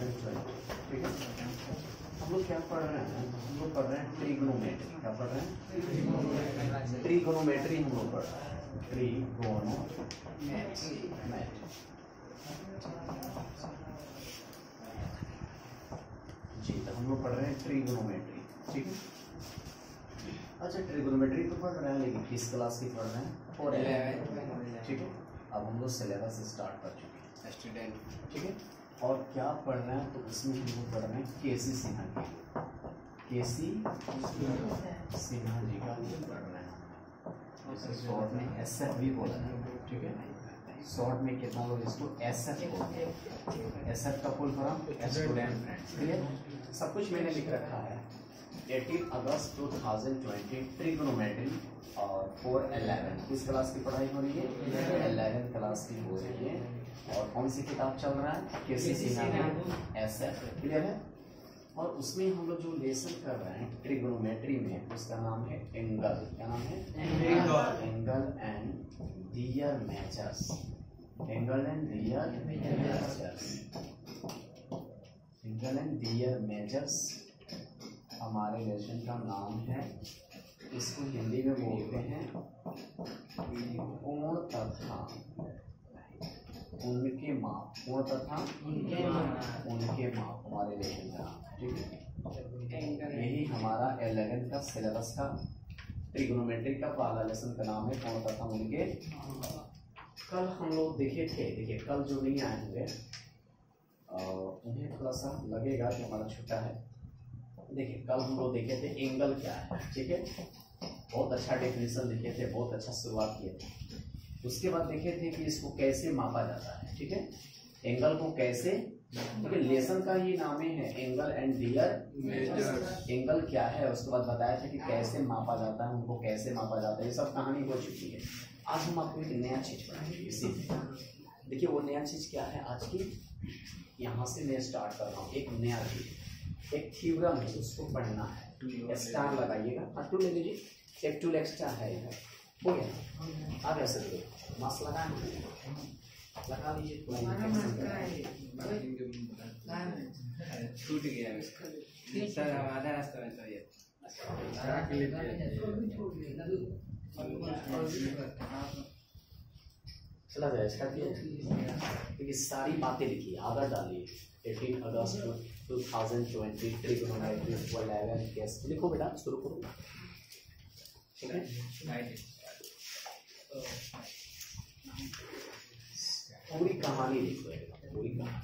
ठीक है। हम लोग क्या पढ़ रहे हैं? हम लोग पढ़ रहे हैं ट्रिग्नोमेट्री। क्या पढ़ रहे हैं? ट्रिग्नोमेट्री हम लोग पढ़ रहे हैं। ट्रिग्नोमेट्री जी, तो हम लोग पढ़ रहे हैं ट्रिग्नोमेट्री। ठीक है। अच्छा, ट्रिग्नोमेट्री तो पढ़ रहे हैं, लेकिन किस क्लास की पढ़ रहे हैं? 411। ठीक है। अब हम लोग सिलेबस स्टार्ट कर चुके हैं स्टूडेंट। ठीक है। और क्या पढ़ रहे हैं? तो इसमें हम लोग पढ़ रहे हैं केसी सिन्हा की, केसी सिन्हा जी का पढ़ रहे हैं। जैसे शॉर्ट में SF भी बोला है। ठीक है। शॉर्ट में कितना लोग इसको SF बोलते हैं। SF का full form student friends. Clear? सब कुछ मैंने लिख रखा है। 18 अगस्त 2020 ट्रिग्नोमेट्री और 411 किस क्लास की पढ़ाई हो रही है? 11 क्लास की हो रही है। और कौन सी किताब चल रहा है? केसी सिन्हा SF। क्लियर है? और उसमें हम लोग जो लेसन कर रहे हैं ट्रिग्नोमेट्री में, उसका नाम है एंगल। क्या नाम है? Angle and their measures. Angle and their measures. Angle and their measures हमारे लेसन का नाम है। इसको हिंदी में बोलते हैं कोण तथा उनके माप। कोण तथा उनके माप हमारे लेसन का नाम। ठीक है। यही हमारा 11 का सिलेबस का ट्रिग्नोमेट्री का पहला लेसन का नाम है कोण तथा उनके। कल हम लोग देखे थे, देखिए कल जो नहीं आए होंगे उन्हें थोड़ा सा लगेगा कि हमारा छुट्टा है। देखिए कल हम लोग देखे थे एंगल क्या है। ठीक है। बहुत अच्छा डेफिनेशन देखे थे, बहुत अच्छा शुरुआत किए थे। उसके बाद देखे थे कि इसको कैसे मापा जाता है। ठीक है। एंगल को कैसे, क्योंकि लेसन का ही नाम है angle and their measures. Angle क्या है उसके बाद बताया था कि कैसे मापा जाता है, उनको कैसे मापा जाता है, ये सब कहानी हो चुकी है। आज हम आपको एक नया चीज पढ़ाएंगे इसी में। देखिए वो नया चीज क्या है आज की, यहाँ से मैं स्टार्ट कर रहा हूँ एक नया चीज, एक थ्योरम है, उसको पढ़ना है। स्टार लगाइएगा, टू ले लीजिए, एक टूल एक्स्ट्रा है इधर। हो गया? आप ऐसे मास्क लगा लीजिए। छूट गया इसका सर, हम आधा रास्ता में तो ये चला जाए इसका। क्योंकि सारी बातें लिखिए, आधा डालिए। 18 अगस्त 2020 ट्रिग्नोमेट्री 11 केस लिखो बेटा, शुरू करो। ठीक है। पूरी कहानी लिखो, पूरी कहानी।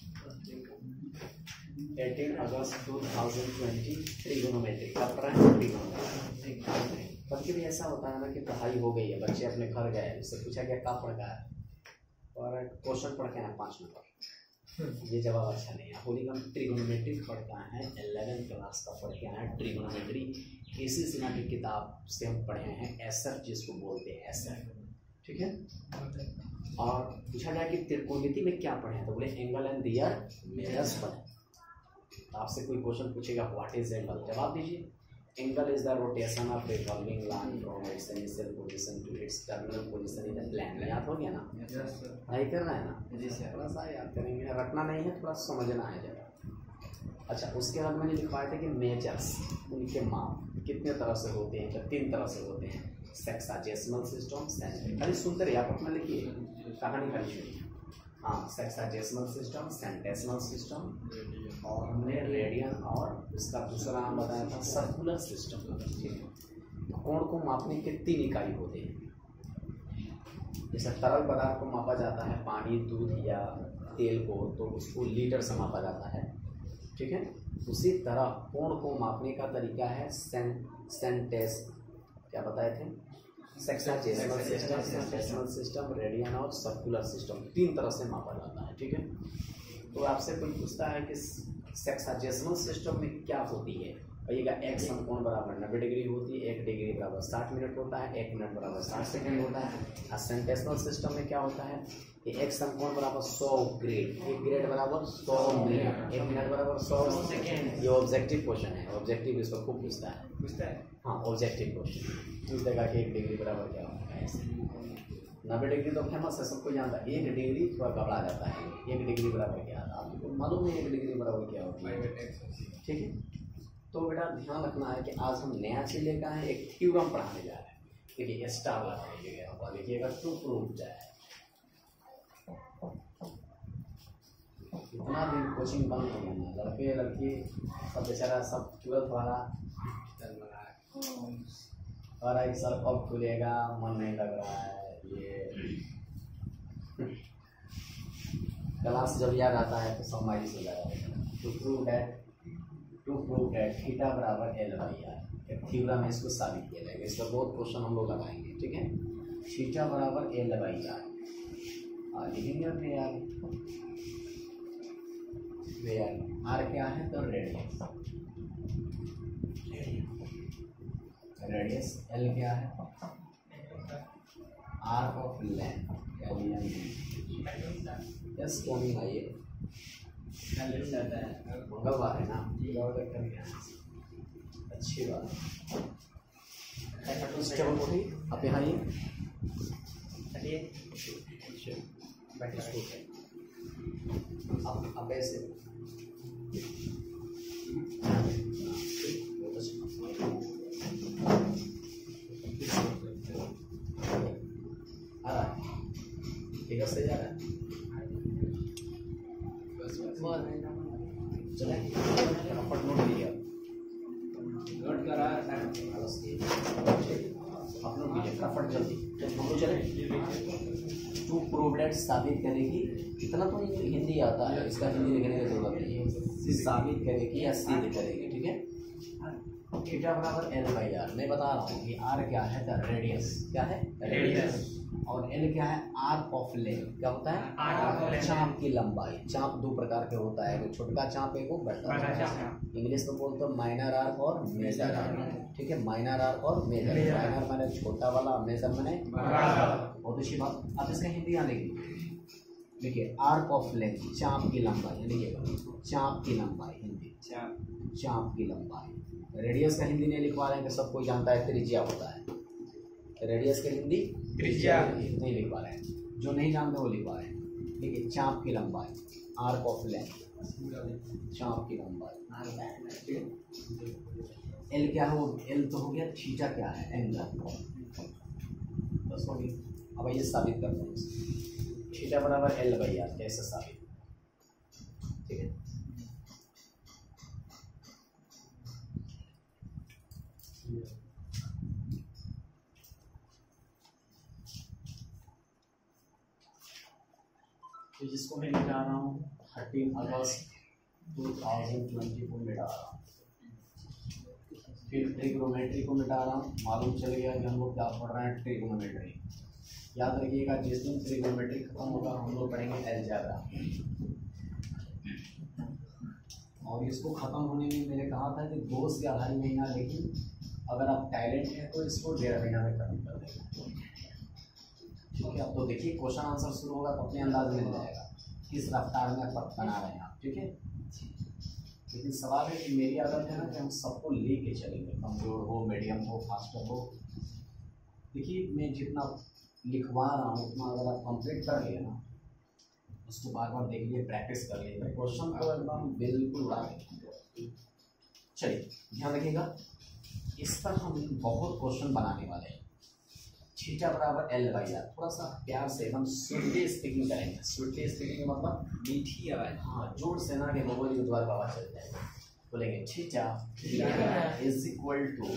18 अगस्त 2020 ट्रिग्नोमेट्री का ट्रिग्नोमेट्री। कभी भी ऐसा होता है ना कि पढ़ाई हो गई है, बच्चे अपने घर गए, उससे पूछा गया क्या पढ़ गया है, और क्वेश्चन पढ़ के ना 5 नंबर, ये जवाब अच्छा नहीं है। होली हम ट्रिग्नोमेट्री पढ़ता है, 11 क्लास का पढ़ के आए हैं ट्रिग्नोमेट्री। केसी सिन्हा की किताब से हम पढ़े हैं SF, जिसको बोलते हैं SF। ठीक है। और पूछा गया कि त्रिकोणमिति में क्या पढ़े हैं, तो बोले एंगल एंड दियर मेजर्स पढ़े। आपसे कोई क्वेश्चन पूछेगा व्हाट इज एंगल, जवाब दीजिए angle is the rotation of revolving line from its initial position to its terminal position in the plane. याद हो गया ना? नहीं करना है ना? जी सर, थोड़ा सा याद करेंगे, रखना नहीं है, थोड़ा समझना है जरा। अच्छा, उसके बाद मैंने लिखवाया था कि मेजर्स, उनके माप कितने तरह से होते हैं, तो 3 तरह से होते हैं। सेक्साजेसिमल सिस्टम, खाली सुनते रहिए, आप अपना लिखिए, कहानी खाली सुनिए। हाँ, सेक्साजेसिमल सिस्टम, सेंटेसिमल सिस्टम, और हमने रेडियन और उसका दूसरा नाम बताया था सर्कुलर सिस्टम। ठीक है। कोण को मापने के 3 इकाई होते हैं। जैसे तरल पदार्थ को मापा जाता है, पानी, दूध या तेल को, तो उसको लीटर से मापा जाता है। ठीक है। उसी तरह कोण को मापने का तरीका है सेंटेस, क्या बताए थे, sexagesimal system, centesimal system, radian और सर्कुलर सिस्टम। 3 तरह से मापा जाता है। ठीक है। तो आपसे कोई पूछता है कि सेक्साजेसिमल सिस्टम में क्या होती है, कहिएगा एक समकोण बराबर 90 डिग्री होती है, 1 डिग्री बराबर 60 मिनट होता है, 1 मिनट बराबर 60 सेकंड होता है। और सेंटेसिमल सिस्टम में क्या होता है कि एक समकोण बराबर 100 ग्रेड, 1 ग्रेड बराबर 100 मिनट, 1 मिनट बराबर 100 सेकंड। ये ऑब्जेक्टिव क्वेश्चन है, ऑब्जेक्टिव इसको खूब पूछता है। हाँ, ऑब्जेक्टिव क्वेश्चन पूछेगा कि 1 डिग्री बराबर क्या होता है। 90 डिग्री तो फेमस है, सबको जानता है। 1 डिग्री थोड़ा घबरा जाता है। 1 डिग्री बराबर क्या था आपको मालूम है? 1 डिग्री बराबर क्या होती है? ठीक है, तो बेटा ध्यान रखना है कि आज हम नया चीज लेकर आए, एक थ्योरम पढ़ाने जा रहे हैं। देखिए स्टार लगाइएगा यहाँ पर, लिखिएगा टू प्रूव दैट। इतना दिन कोचिंग बंद हो गया, लड़के लड़की सब बेचारा सब 12th वाला चल रहा है और एक सर कब खुलेगा, मन नहीं लग रहा है। ये क्लास जब याद आता है तो सब माइनस हो जाएगा। टू प्रूव दैट थीटा बराबर एल बाई आर, एक थ्योरम में इसको साबित किया जाएगा। इस पर बहुत क्वेश्चन हम लोग लगाएंगे। ठीक है, थीटा बराबर एल बाई आर लिखेंगे। वे आर क्या है तो रेडियस, एल क्या है आर ऑफ लेंथ। यस क्या नहीं भाई, मंगलवार है ना, अच्छी बात। आप यहाँ अब ऐसे ठीक है, सही जा रहा है। चले नोट लिया, नोट करा अपलोड कीजिए फटाफट जल्दी। तो चले टू प्रूव दैट साबित करेगी, इतना तो हिंदी आता है, इसका हिंदी लिखने की जरूरत नहीं है। साबित करेगी या सिद्ध करेगी। ठीक है, थीटा बराबर एल बाई आर। मैं बता रहा हूँ कि आर क्या है तो रेडियस, क्या है रेडियस, और एल क्या है आर ऑफ लेंथ। क्या होता है? चाप की लंबाई। चाप दो प्रकार के होता है, एक छोटा चाप एक बड़ा चाप। इंग्लिश में बोलते हैं माइनर आर और मेजर आर। ठीक है, माइनर आर और मेजर। माइनर मैंने छोटा वाला, मेजर मैंने बहुत अच्छी बात। अब इसका हिंदी यहाँ लिखिए आर्क ऑफ लेंथ, चाप की लंबाई। लिखिएगा चाप की लंबाई, हिंदी चाप की लंबाई। रेडियस का हिंदी नहीं लिखवा रहे हैं, सब कोई जानता है त्रिज्या होता है। रेडियस का हिंदी त्रिज्या नहीं लिखवा रहे हैं, जो नहीं जानते वो लिखवा रहे हैं। ठीक है, चाप की लंबाई, आर्क ऑफ लेंथ, चाप की लंबाई। एल क्या है? वो एल तो हो गया। थीटा क्या है? एंगल। बस हो गई। अब ये साबित करते हैं, थीटा बराबर एल बाई आर। कैसे साबित? ठीक है, तो जिसको मैं मिटा रहा हूँ 13 अगस्त 2020 को मिटा रहा हूँ। फिर ट्रिग्नोमेट्री को मिटा रहा हूँ। मालूम चल गया कि हम लोग क्या पढ़ रहे हैं, ट्रिग्नोमेट्री। याद रखिएगा, जिस दिन ट्रिग्नोमेट्री खत्म होगा हम लोग पढ़ेंगे अलजेब्रा। और इसको ख़त्म होने में मैंने कहा था कि 2 से 2.5 महीना, लेकिन अगर आप टैलेंट हैं तो इसको 1.5 महीना में खत्म कर देगा। ठीक है, अब तो देखिए क्वेश्चन आंसर शुरू होगा तो अपने अंदाज मिल जाएगा किस रफ्तार में आप बना रहे हैं आप। ठीक है, लेकिन सवाल है कि मेरी आदत है ना कि हम सबको ले चलेंगे, कमजोर हो, मीडियम हो, फास्टर हो। देखिए मैं जितना लिखवा रहा हूँ उतना अगर आप कंप्लीट कर लिए ना, उसको बार बार देख लिए, प्रैक्टिस कर लिए, तो क्वेश्चन को एकदम बिल्कुल उड़ा देंगे। चलिए ध्यान रखिएगा, इस पर हम बहुत क्वेश्चन बनाने वाले हैं। थीटा बराबर एल बाई आर। थोड़ा सा प्यार से एकदम स्वीटली स्पीकिंग करेंगे। स्वीटली स्पीकिंग मतलब मीठी आवाज। हाँ, जोर से ना कि लोगों के द्वारा आवाज चल जाएगा। बोलेंगे theta is equal to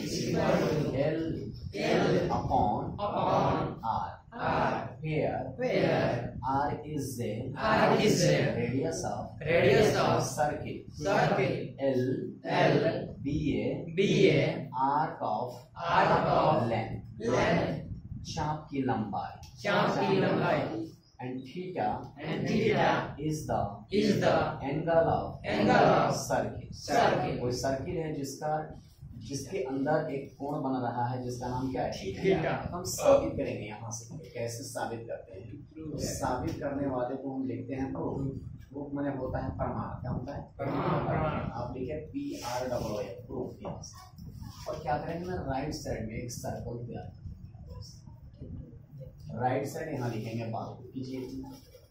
L upon R, where r is the radius of circle, l be a arc of length, चाप की लंबाई, and theta is the angle of circle। कोई सर्किल है जिसके अंदर एक कोण बन रहा है जिसका नाम क्या है? थीटा। हम साबित करेंगे यहाँ से। कैसे साबित करते हैं? तो साबित करने वाले को हम लिखते हैं प्रूफ। प्रूफ मैंने होता है प्रमाण। क्या होता है? प्रमाण। आप लिखे PROOF, प्रूफ। यहाँ से और क्या करेंगे ना, राइट साइड में एक सर्कल तैयार करेंगे। राइट साइड यहाँ लिखेंगे बात कीजिए।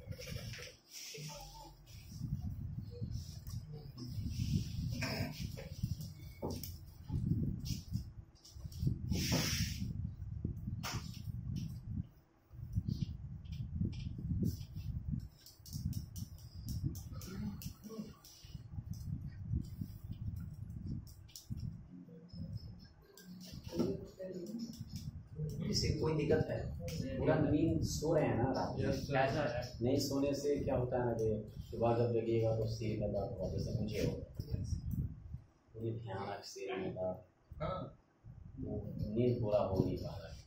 इससे कोई दिक्कत है? पूरा नींद सो रहे हैं ना रात में? नहीं सोने से क्या होता है ना कि सुबह जब जगिएगा तो सिर में दर्द होगा, जैसे मुझे हो, पूरी ध्यान रख सिर में दर्द, नींद पूरा हो नहीं पा रहा है।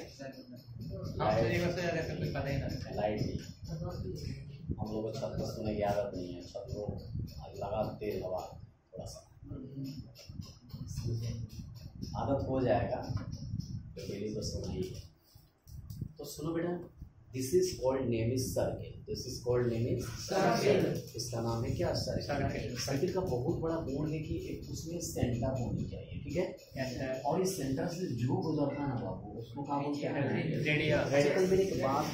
लाइट नहीं, हम लोग को छत पर सोने की आदत नहीं है, छत को लगा तेज हवा थोड़ा सा, आदत हो जाएगा तो डेली तो सोना ही है। तो सुनो बेटा, this is called name is circle, this is called name is circle, इसका नाम है क्या? सर्किल। सर्किल का बहुत बड़ा गुण है कि एक उसमें सेंटर होनी चाहिए, ठीक है? और इस सेंटर से जो गुजरता है ना बाबू, उसको क्या बोलते हैं? रेडियस। कल मैंने एक बात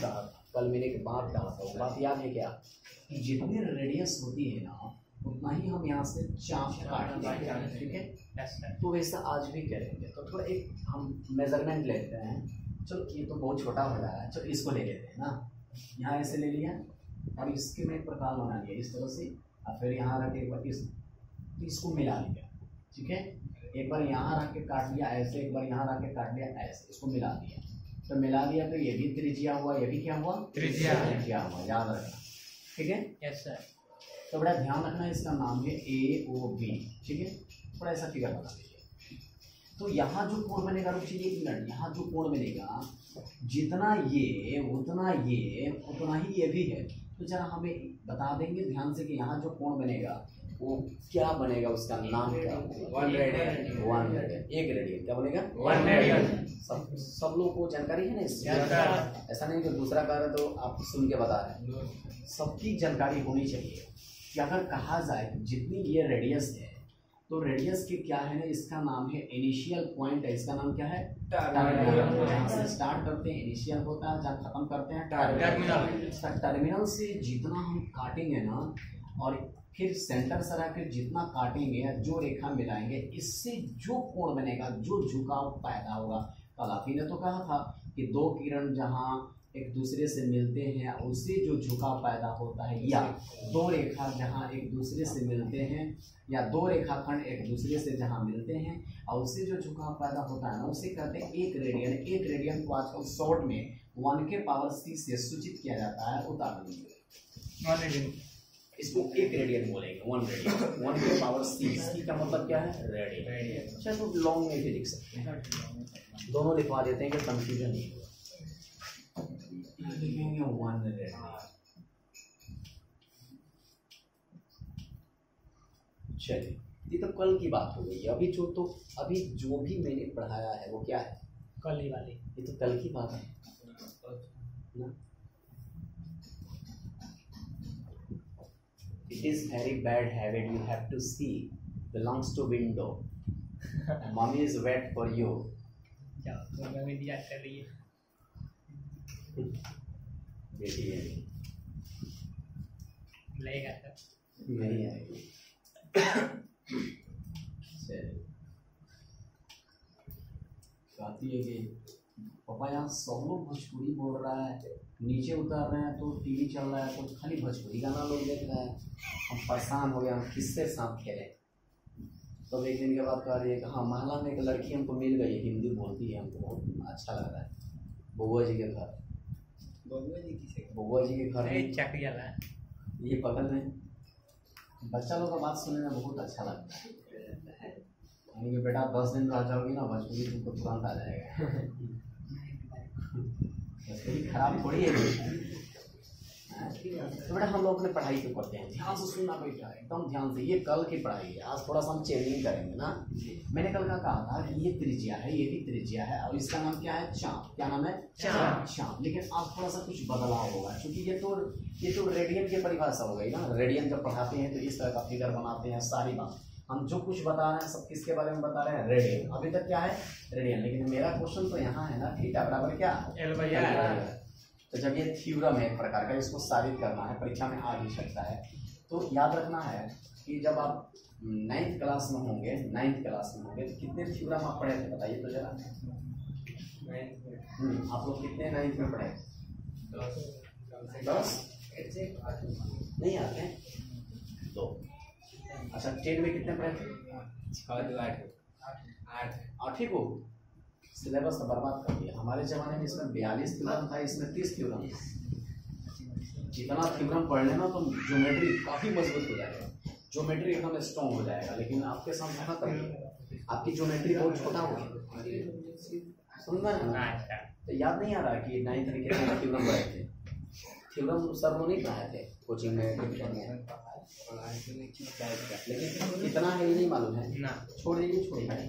कहा था, वो बात याद है क्या? कि जितनी रेडियस होती है ना उतना ही हम यहाँ से चाप काटते हैं, ठीक है? तो वैसा आज भी करेंगे। तो थोड़ा एक हम मेजरमेंट लेते हैं। चलो ये तो बहुत छोटा हो रहा है, चलो इसको ले लेते हैं ना। यहाँ ऐसे ले लिया और इसके में एक प्रकार बना लिया इस तरह से, और फिर यहाँ रख के एक बार इसको मिला लिया, ठीक है? एक बार यहाँ रख के काट लिया ऐसे, एक बार यहाँ रख के काट लिया ऐसे, इसको मिला दिया। तो मिला दिया तो ये भी त्रिज्या हुआ, ये भी क्या हुआ? त्रिज्या हुआ, याद रखना, ठीक है? Yes sir. तो बड़ा ध्यान रखना, इसका नाम है AOB, ठीक है? थोड़ा ऐसा फिगर बना लीजिए। तो यहाँ जो कोण बनेगा, रुक चाहिए एक मिनट, यहाँ जो कोण बनेगा जितना ये उतना ये उतना ही ये भी है। तो जरा हमें बता देंगे ध्यान से कि यहाँ जो कोण बनेगा वो क्या बनेगा, उसका नाम क्या? 1 रेडियन। 1 रेडियन, 1 रेडियन क्या बनेगा? 1 रेडियन। सब लोग को जानकारी है ना इससे? ऐसा नहीं कि दूसरा कह रहे तो आप सुन के बता रहे हैं, सबकी जानकारी होनी चाहिए कि अगर कहा जाए जितनी ये रेडियस है तो रेडियस के क्या है ना, इसका नाम है इनिशियल पॉइंट है, इसका नाम क्या है? टर्मिनल। जहाँ से स्टार्ट करते हैं इनिशियल होता है, जहाँ खत्म करते हैं टर्मिनल। टर्मिनल से जितना हम काटेंगे ना और फिर सेंटर से रखकर जितना काटेंगे, जो रेखा मिलाएंगे, इससे जो कोण बनेगा, जो झुकाव पैदा होगा। कल आप ही ने तो कहा था कि दो किरण जहाँ एक दूसरे से मिलते हैं उससे जो झुकाव पैदा होता है, या दो रेखा जहाँ एक दूसरे से मिलते हैं, या दो रेखाखंड एक दूसरे से जहाँ मिलते हैं और उससे जो झुकाव पैदा होता है ना, उसे कहते हैं 1 रेडियन। 1 रेडियन को आजकल शॉर्ट में 1 के पावर C से सूचित किया जाता है, उतार लीजिए। इसको 1 रेडियन बोलेंगे, 1 रेडियन, 1 के पावर C। C का मतलब क्या है? रेडियन। अच्छा, तो लॉन्ग में भी लिख सकते हैं, दोनों लिखवा देते हैं कि कंफ्यूजन नहीं हो। लिखेंगे 1 रेडियन। चलिए, ये तो कल की बात हो गई। अभी जो भी मैंने पढ़ाया है वो क्या है? कल ही वाली। ये तो कल की बात है ना? It is very bad habit you have to see belongs to window. Mommy is wait for you. क्या मम्मी भी याद कर रही है? बेटी है लगेगा सर? नहीं आएगी। कहती है कि पापा यहाँ सब लोग भोजपुरी बोल रहा है, नीचे उतर रहे हैं तो टीवी चल रहा है तो खाली भोजपुरी गाना लोग देख रहे हैं, हम परेशान हो गए, हम किससे साथ खेलें। तो एक दिन के बाद कह रही है कि हाँ, महला में एक लड़की हमको मिल गई है, हिंदी बोलती है, हमको बहुत अच्छा लग रहा है। बबुआ जी के घर। बबुआ जी के घर चकिया ये बगल में। बच्चा लोग का बात सुनने में बहुत अच्छा लगता है। कि बेटा 10 दिन रह जाओगी ना, भोजपुरी तुमको तुरंत आ जाएगा। भोजपुरी खराब थोड़ी है। तो बेटा हम लोग अपने पढ़ाई को करते हैं, ध्यान से सुनना बेटा, एकदम ध्यान से। ये कल की पढ़ाई है, आज थोड़ा सा हम चेंजिंग करेंगे ना। मैंने कल का कहा था कि ये त्रिज्या है, ये भी त्रिज्या है, और इसका नाम क्या है? चाप। क्या नाम है? चाप। लेकिन आज थोड़ा सा कुछ बदलाव होगा, क्योंकि ये तो रेडियन की परिभाषा हो गई ना। रेडियन जब पढ़ाते हैं तो इस तरह का फिगर बनाते हैं। सारी बात हम जो कुछ बता रहे हैं सब किसके बारे में बता रहे हैं? रेडियन। अभी तक क्या है? रेडियन। लेकिन मेरा क्वेश्चन तो यहाँ है ना, थीटा बराबर क्या? L/r। तो जब ये थ्योरम है एक प्रकार का, इसको साबित करना है, परीक्षा में आ भी सकता है, तो याद रखना है कि जब आप 9th क्लास में होंगे, 9th क्लास में होंगे तो कितने थ्योरम आप पढ़े थे बताइए तो जरा। आप लोग कितने 9th में पढ़े? 10 नहीं आते हैं? 2। अच्छा 10 में कितने पढ़े थे? 8 को सिलेबस तो बर्बाद कर दिया। हमारे जमाने में इसमें 42 थ्योरम था, इसमें 30 थ्योरम। जितना थ्योरम पढ़ लेना तो ज्योमेट्री काफी मजबूत हो जाएगा, ज्योमेट्री एकदम स्ट्रॉन्ग हो जाएगा। लेकिन आपके सामने खत्म, आपकी ज्योमेट्री बहुत छोटा हो गया। सुनना है ना? तो याद नहीं आ रहा कि 9th में कितने थ्योरम पढ़े थे? थ्योरम सर वो नहीं पढ़ाए थे कोचिंग में, लेकिन इतना है ये नहीं मालूम है ना, छोड़ दीजिए,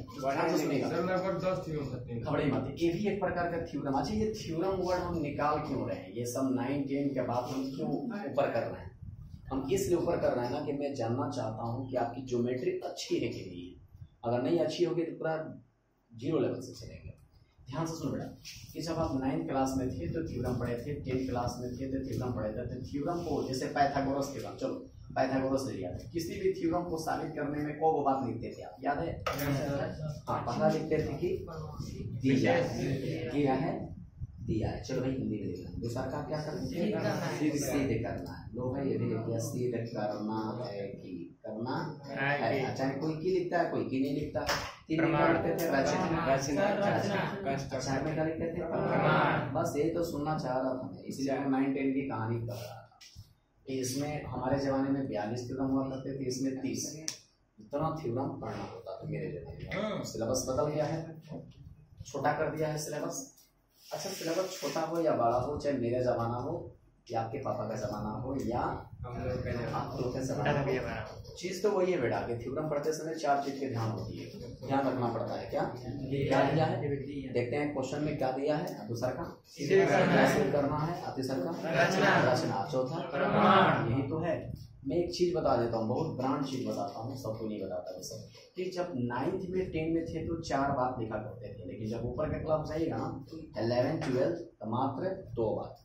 खबरें मत। ये भी एक प्रकार का थ्योरम। अच्छा ये थ्योरम वर्ड हम निकाल क्यों रहे हैं? ये सब 9, 10 के बाद हम क्यों ऊपर कर रहे हैं? हम इसलिए ऊपर कर रहे हैं ना कि मैं जानना चाहता हूँ कि आपकी ज्योमेट्री अच्छी है कि नहीं। अगर नहीं अच्छी होगी तो पूरा 0 लेवल से चलेंगे। ध्यान से सुनो बेटा कि जब आप 9th क्लास में थे तो थ्योरम पढ़े थे, 10th क्लास में थे तो थ्योरम पढ़े थे। तो थ्योरम को जैसे पाइथागोरस थ्योरम, चलो पाइथागोरस ले लिया था। किसी भी थ्योरम को साबित करने में को बात लिखते थे आप, याद है? हाँ, पहला लिखते थे कि दिया है, दिया है। चलो भाई हिंदी में लिखना। दूसरा का क्या करना है? सिद्ध करना है। लो भाई ये भी लिख दिया, सिद्ध करना है कि करना है। अच्छा कोई की लिखता है, कोई की नहीं लिखता। 3 लिखते थे रचना, अच्छा में क्या लिखते थे? प्रमाण। बस ये तो सुनना चाह रहा था मैं, इसलिए 9, 10 की कहानी कर रहा था। इसमें हमारे जमाने में 42 थ्योरम हुआ करते थे, इसमें 30। इतना थ्योरम पढ़ना होता था मेरे जमाने में। सिलेबस बदल गया है, छोटा कर दिया है सिलेबस। अच्छा सिलेबस छोटा हो या बड़ा हो, चाहे मेरा जमाना हो या आपके पापा का जमाना हो या आप लोग का जमाना हो, चीज तो वही है बेटा कि थ्योरम पढ़ते समय 4 चीज के ध्यान होती है, ध्यान रखना पड़ता है। क्या दिया है? देखते हैं क्वेश्चन में क्या दिया है। दूसरा का करना है, तीसरा का रचना, चौथा यही तो है। मैं एक चीज बता देता हूँ, बहुत ब्रांड चीज बताता हूँ, सबको नहीं बताता वैसे, कि जब 9th में 10 में थे तो 4 बात लिखा करते थे, लेकिन जब ऊपर का क्लास जाएगा ना 11, 12 तो मात्र 2 बात,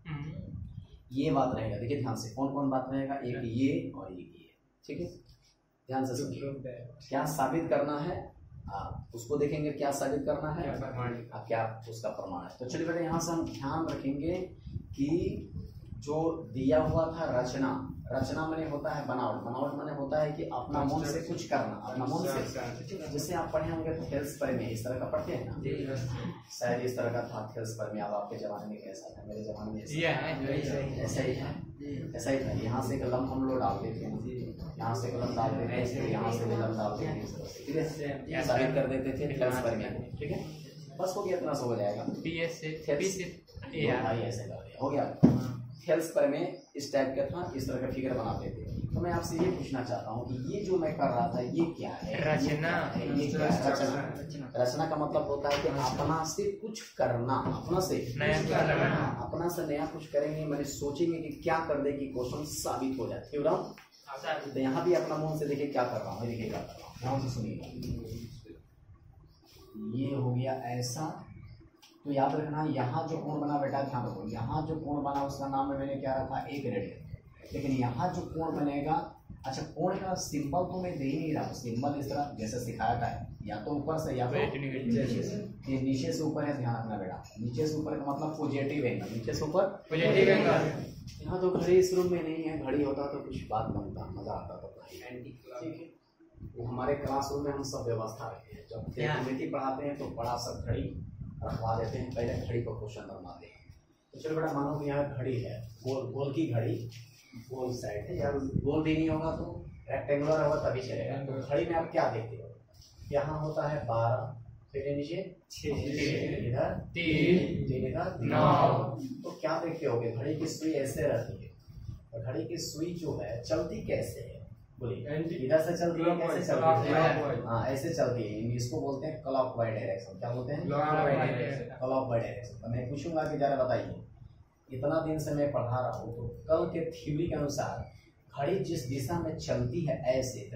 ये बात रहेगा। देखिए ध्यान से, कौन कौन बात रहेगा? एक ये और एक ये, ठीक है? ध्यान से सुनिए। क्या साबित करना है उसको देखेंगे, क्या साबित करना है, क्या उसका प्रमाण है। तो चलिए बेटा यहाँ से हम ध्यान रखेंगे कि जो दिया हुआ था रचना, रचना माने होता है बनावट, बनावट माने होता है कि अपना मन से कुछ करना, अपना मन से। जैसे आप पढ़े होंगे थेल्स पर में, इस तरह का पढ़ते हैं ना, शायद इस तरह का था थेल्स पर में। अब आपके जमाने में कैसा था? मेरे जमाने में ऐसा ही था, ऐसा ही था। यहाँ से कलम हम लोग डालते थे, यहाँ से कलम डालते थे, यहाँ से कलम डालते थे, ठीक है? साबित कर देते थे थेल्स पर में, ठीक है? बस हो गया, इतना सा हो जाएगा। ऐसे हो गया। थेल्स पर में इस टाइप का था, इस तरह का फिगर बनाते थे। तो मैं आपसे ये पूछना चाहता हूँ कि ये जो मैं कर रहा था ये क्या है? रचना। ये क्या है? रचना। रचना का मतलब होता है कि अपना से कुछ करना, अपना से अपना से नया कुछ करेंगे, मैंने सोचेंगे कि क्या कर दे कि क्वेश्चन साबित हो जाए। थ्योरम। तो यहाँ भी अपना मन से देखिए क्या कर रहा हूँ, देखिए क्या कर रहा हूँ, ध्यान से सुनिएगा। ये हो गया ऐसा। तो याद रखना यहाँ जो कोण बना बेटा, ध्यान रखो, यहाँ जो कोण बना उसका नाम मैंने क्या रखा? 1 रेडियन। लेकिन यहाँ जो कोण बनेगा, अच्छा कोण का सिंबल तो मैं दे ही नहीं रहा हूँ, सिंबल इस तरह जैसे सिखाया था, या तो ऊपर से या तो ये नीचे से ऊपर है। ध्यान रखना बेटा, नीचे से ऊपर का मतलब पॉजिटिव एंगल, नीचे से ऊपर पॉजिटिव एंगल। यहाँ तो घड़ी इस रूम में नहीं है, घड़ी होता तो कुछ बात बनता, मजा आता था, ठीक है? वो हमारे क्लासरूम में हम सब व्यवस्था रखते हैं। जब ज्योमेट्री पढ़ाते हैं तो बड़ा सा घड़ी रखवा देते हैं, पहले घड़ी को क्वेश्चन बनवाते हैं। तो चलो बेटा मानो कि यहाँ घड़ी है, गोल की घड़ी, गोल साइड है, या गोल भी नहीं होगा तो रेक्टेंगुलर होगा तभी चलेगा। तो घड़ी में आप क्या देखते हो? यहाँ होता है 12, फिर नीचे 6, इधर 3, इधर 9। तो क्या देखते होगे? घड़ी की सुई ऐसे रहती है, और घड़ी की सुई जो है चलती कैसे है? बोलिए, इधर से चलती है, कैसे चलती है? हाँ ऐसे चलती है, इसको बोलते हैं क्लॉकवाइज डायरेक्शन। क्या बोलते हैं? Clockwise direction. तो मैं पूछूंगा कि जरा बताइए, इतना दिन से मैं पढ़ा रहा हूँ, तो कल के थ्योरी के अनुसार घड़ी जिस दिशा में चलती है ऐसे,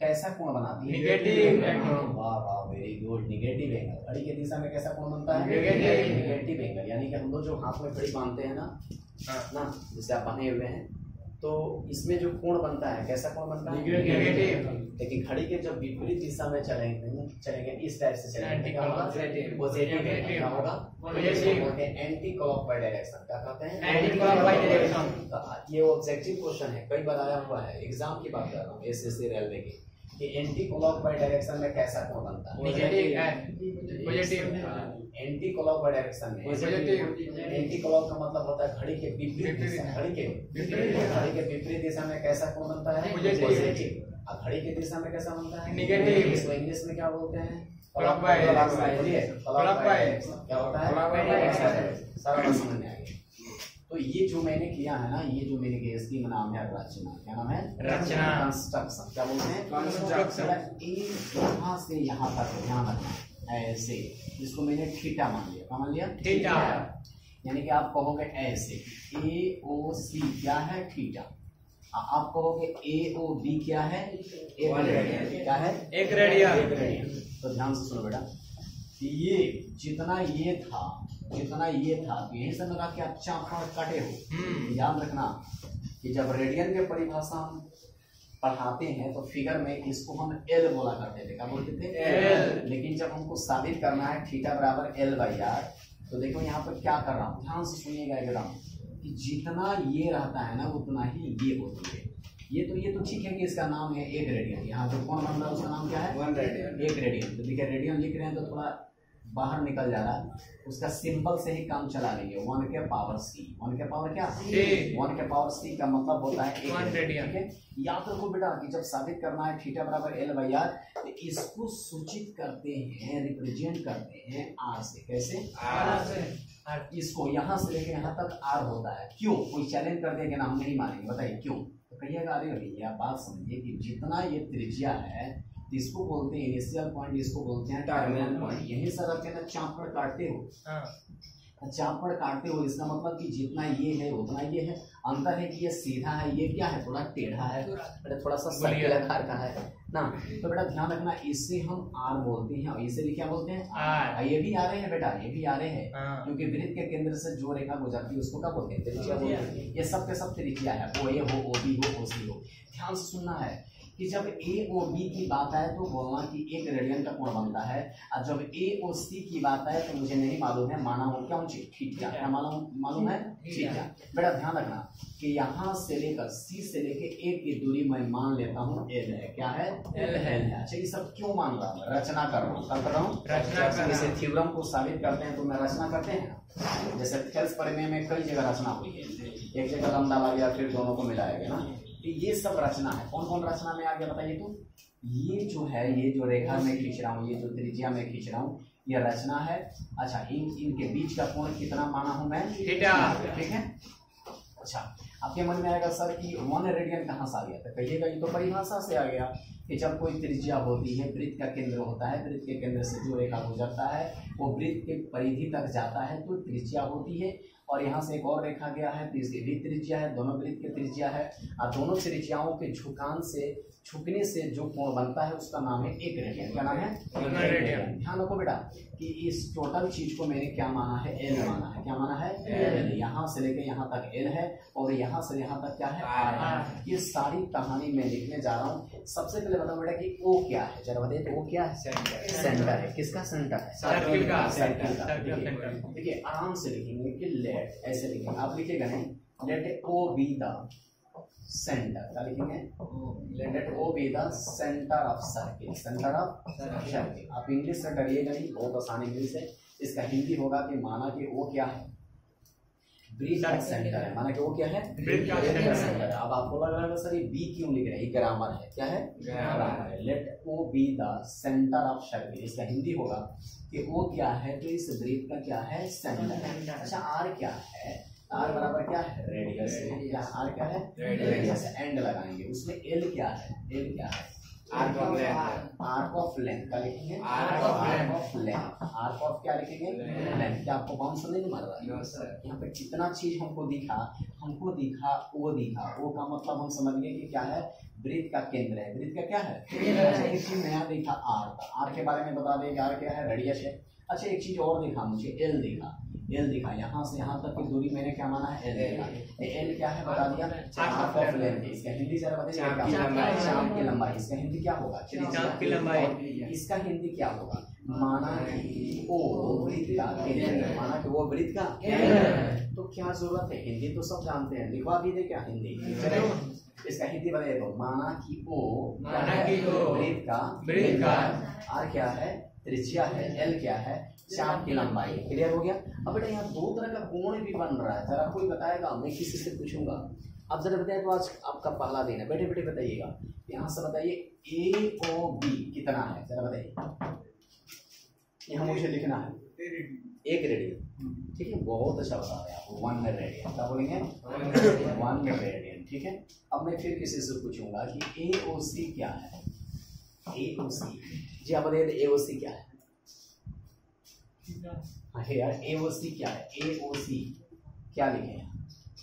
कैसा कोण बनाती है? Negative angle. वाह वाह, वेरी गुड, निगेटिव एंगल। घड़ी की दिशा में कैसा कोण बनता है? निगेटिव। Negative angle. यानी कि हम लोग जो हाथ में घड़ी बांधते हैं ना जैसे आप बांधे हुए हैं, तो इसमें जो कोण बनता है कैसा कोण बनता है? निगेटिव। लेकिन घड़ी के जब विपरीत दिशा में चलेंगे इस टाइप से चलेंगे, क्या होगा? Positive angle. क्या होगा? Anti clockwise direction. क्या कहते हैं? Anti clockwise direction. ये ऑब्जेक्टिव क्वेश्चन है, कई बार आया हुआ है, एग्जाम की बात कर रहा हूँ, एसएससी रेलवे की, कि एंटी क्लॉकवाइज डायरेक्शन में कैसा कोण बनता है? Negative. Positive. Anti clockwise direction में पॉजिटिव। एंटी क्लॉक का मतलब होता है घड़ी के विपरीत दिशा। घड़ी के विपरीत दिशा में कैसा कोण बनता है? पॉजिटिव। और घड़ी की दिशा में कैसा बनता है? निगेटिव। इसको इंग्लिश में क्या बोलते हैं? क्लॉकवाइज। क्लॉकवाइज। क्या होता है? क्लॉकवाइज। सारा बात समझ में आ गया। तो ये जो मैंने किया है ना, ये जो मेरे केस की नाम है रचना। क्या नाम है? रचना। कंस्ट्रक्शन। क्या बोलते हैं? कंस्ट्रक्शन। यहाँ से यहाँ तक ध्यान रखना, ऐसे। इसको मैंने थीटा मान लिया। क्या मान लिया? थीटा। यानी कि आप कहोगे ऐसे, ए ओ सी क्या है? थीटा। आप कहोगे ए ओ बी क्या है? एक रेडियन। क्या है? एक रेडियन। एक रेडियन। तो ध्यान से सुनो बेटा, ये जितना ये था तो यही से लगा कि आप चापड़ काटे हो। याद रखना कि जब रेडियन की परिभाषा हम पढ़ाते हैं तो फिगर में इसको हम एल बोला करते थे। क्या बोलते थे? एल। लेकिन जब हमको साबित करना है थीटा बराबर एल बाई आर, तो देखो यहाँ पर क्या कर रहा हूँ, ध्यान से सुनिएगा एकदम, कि जितना ये रहता है ना उतना ही ये होती है। ये तो ठीक है कि इसका नाम है एक रेडियन। यहाँ जो कौन बन रहा है उसका नाम क्या है? 1 रेडियन। एक रेडियन। तो देखिए रेडियन लिख रहे हैं तो थोड़ा बाहर निकल जा रहा है, उसका सिंबल से ही काम चला लेंगे। 1 के पावर सी। 1 के पावर क्या? 1 के पावर सी का मतलब होता है 1 रेडियन। ठीक है, याद रखो बेटा कि जब साबित करना है थीटा बराबर एल बाई आर, तो इसको सूचित करते हैं, रिप्रेजेंट करते हैं आर से। कैसे? आर से। इसको यहाँ से लेके यहाँ तक आर होता है। क्यों? कोई चैलेंज कर देगा ना, हम नहीं मानेंगे। बताइए क्यों? तो कहिएगा अरे भैया बात समझिए कि जितना ये त्रिज्या है इसको बोलते हैं इनिशियल पॉइंट, इसको बोलते हैं टर्मिनल पॉइंट। यही सब रख के ना चापड़ काटते हो, चापड़ काटते हो, इसका मतलब कि जितना ये है उतना ये है। अंतर है कि ये सीधा है, ये क्या है? थोड़ा टेढ़ा है, थोड़ा सा सर्किल आकार का है ना। तो बेटा ध्यान रखना, इससे हम आर बोलते हैं और इसे क्या बोलते हैं? आर। ये भी आ रहे हैं बेटा, ये भी आ रहे हैं, क्योंकि वृत्त के केंद्र से जो रेखा गुजरती है उसको क्या बोलते हैं? त्रिज्या बोलते हैं। ये सब के सब त्रिज्या है, ओ ए हो, ओ बी हो, ओ सी हो। ध्यान से सुनना है कि जब ए ओ बी की बात आए तो बोलना कि एक रेडियन का कोण बनता है, और जब ए ओ सी की बात आए तो मुझे नहीं मालूम है, माना हूं क्या? थीटा। क्या मालूम है? थीटा। बेटा ध्यान रखना कि यहाँ से लेकर सी से लेकर ए की दूरी मैं मान लेता हूँ एल है। क्या है? एल है। अच्छा, ये सब क्यों मान रहा हूँ? रचना कर रहा हूँ। क्या कर रहा हूँ? रचना। जैसे थ्योरम को साबित करते हैं तो मैं रचना करते हैं। जैसे थेल्स प्रमेय में कई जगह रचना हुई है, एक जगह लंबा आ गया, फिर दोनों को मिलाया गया ना। ये सब रचना है। कौन कौन रचना में आ गया बताइए? तो ये जो है, ये जो रेखा में खींच रहा हूँ, ये जो त्रिज्या में खींच रहा हूँ, ये रचना है। अच्छा, इनके बीच का कोण कितना माना हूँ मैं? थीटा। ठीक है। अच्छा, आपके मन में आएगा सर कि 1 रेडियन कहाँ से आ गया? तो कहिएगा ये तो परिभाषा से आ गया कि जब कोई त्रिज्या होती है, वृत्त का केंद्र होता है, वृत्त के केंद्र से जो रेखा गुजरता है वो वृत्त के परिधि तक जाता है तो त्रिज्या होती है। और यहाँ से एक और रेखा गया है तो इसकी भी त्रिज्या है, दोनों वृत्त की त्रिज्या है। और दोनों त्रिज्याओं के झुकने से जो कोण बनता है उसका नाम है एक रेडियन। क्या नाम है? एक रेडियन। ध्यान रखो बेटा कि इस टोटल चीज को मैंने क्या माना है? एल माना है। क्या माना है? एल। यहाँ से लेकर यहाँ तक एल है और यहाँ से यहाँ तक क्या है? आर है। ये सारी कहानी मैं लिखने जा रहा हूँ। सबसे पहले बताओ बेटा कि ओ क्या है, जरा बताइए। तो ओ क्या है? सेंटर है। किसका सेंटर है? सर्किल का। देखिए आराम से लिखेंगे कि लेट, ऐसे लिखेंगे आप, लिखेगा नहीं, let O be the centre. क्या लिखेंगे? Let O be the centre of circle. Centre of circle. आप इंग्लिश से डरिएगा नहीं, बहुत आसान इंग्लिश है। इसका हिंदी होगा कि माना कि वो क्या है? वृत्त का सेंटर है। माना कि वो क्या है? वृत्त का सेंटर है। अब आपको लग रहा है सर ये बी क्यों लिख रहे हैं? ये ग्रामर है। क्या है? ग्रामर है। Let O be the centre of circle. इसका हिंदी होगा कि वो क्या है? तो इस वृत्त का क्या है? सेंटर। अच्छा, आर क्या है? आर बराबर क्या है? रेडियस। आर क्या है? रेडियस। एंड लगाएंगे उसमें। एल क्या है? एल क्या है? Arc of length. Arc of length का लिखेंगे। Arc of length. Arc of क्या लिखेंगे? लेंथ। क्या आपको बाउंस नहीं मार रहा है? यहाँ पे कितना चीज हमको दिखा, वो दिखा। ओ का मतलब हम समझ गए कि क्या है? वृत्त का केंद्र है, वृत्त का क्या है? अच्छा एक चीज नया देखा आर का, आर के बारे में बता दें, आर क्या है? रेडियस है। अच्छा एक चीज और देखा मुझे, एल देखा, एल दिखा, यहाँ से यहाँ तक की दूरी मैंने क्या माना है? एल देखा। एल क्या है बता दिया? Half of length. इसका हिंदी जरा बताइए, चाप की लंबाई। इसका हिंदी क्या होगा? चाप की लंबाई। इसका हिंदी क्या होगा? माना कि वो वृत्त का केंद्र, माना कि वो वृत्त का केंद्र। तो क्या जरूरत है, हिंदी तो सब जानते हैं, लिखवा भी दे क्या हिंदी? इसका हिंदी बताइए तो, माना कि वो वृत्त का आर क्या है? त्रिज्या है, एल क्या है? चाप की लंबाई। क्लियर हो गया? अब बेटा यहाँ दो तरह का कोण भी बन रहा है, जरा कोई बताएगा? मैं किसी से पूछूंगा, आप जरा बताइए। तो आज आपका पहला दिन है, बैठे बैठे बताइएगा। यहाँ से बताइए ए ओ बी कितना है, जरा बताइए। यहाँ मुझे लिखना है 1 रेडियन, ठीक है? बहुत अच्छा बता रहे हैं आप, 1 रेडियन। क्या बोलेंगे? 1 रेडियन, ठीक है? अब मैं फिर किसी से पूछूंगा कि ए ओ सी क्या है? ए ओ सी, जी आप बताइए ए ओ सी क्या है? हाँ यार, ए ओ सी क्या है? ए ओ सी क्या लिखे हैं?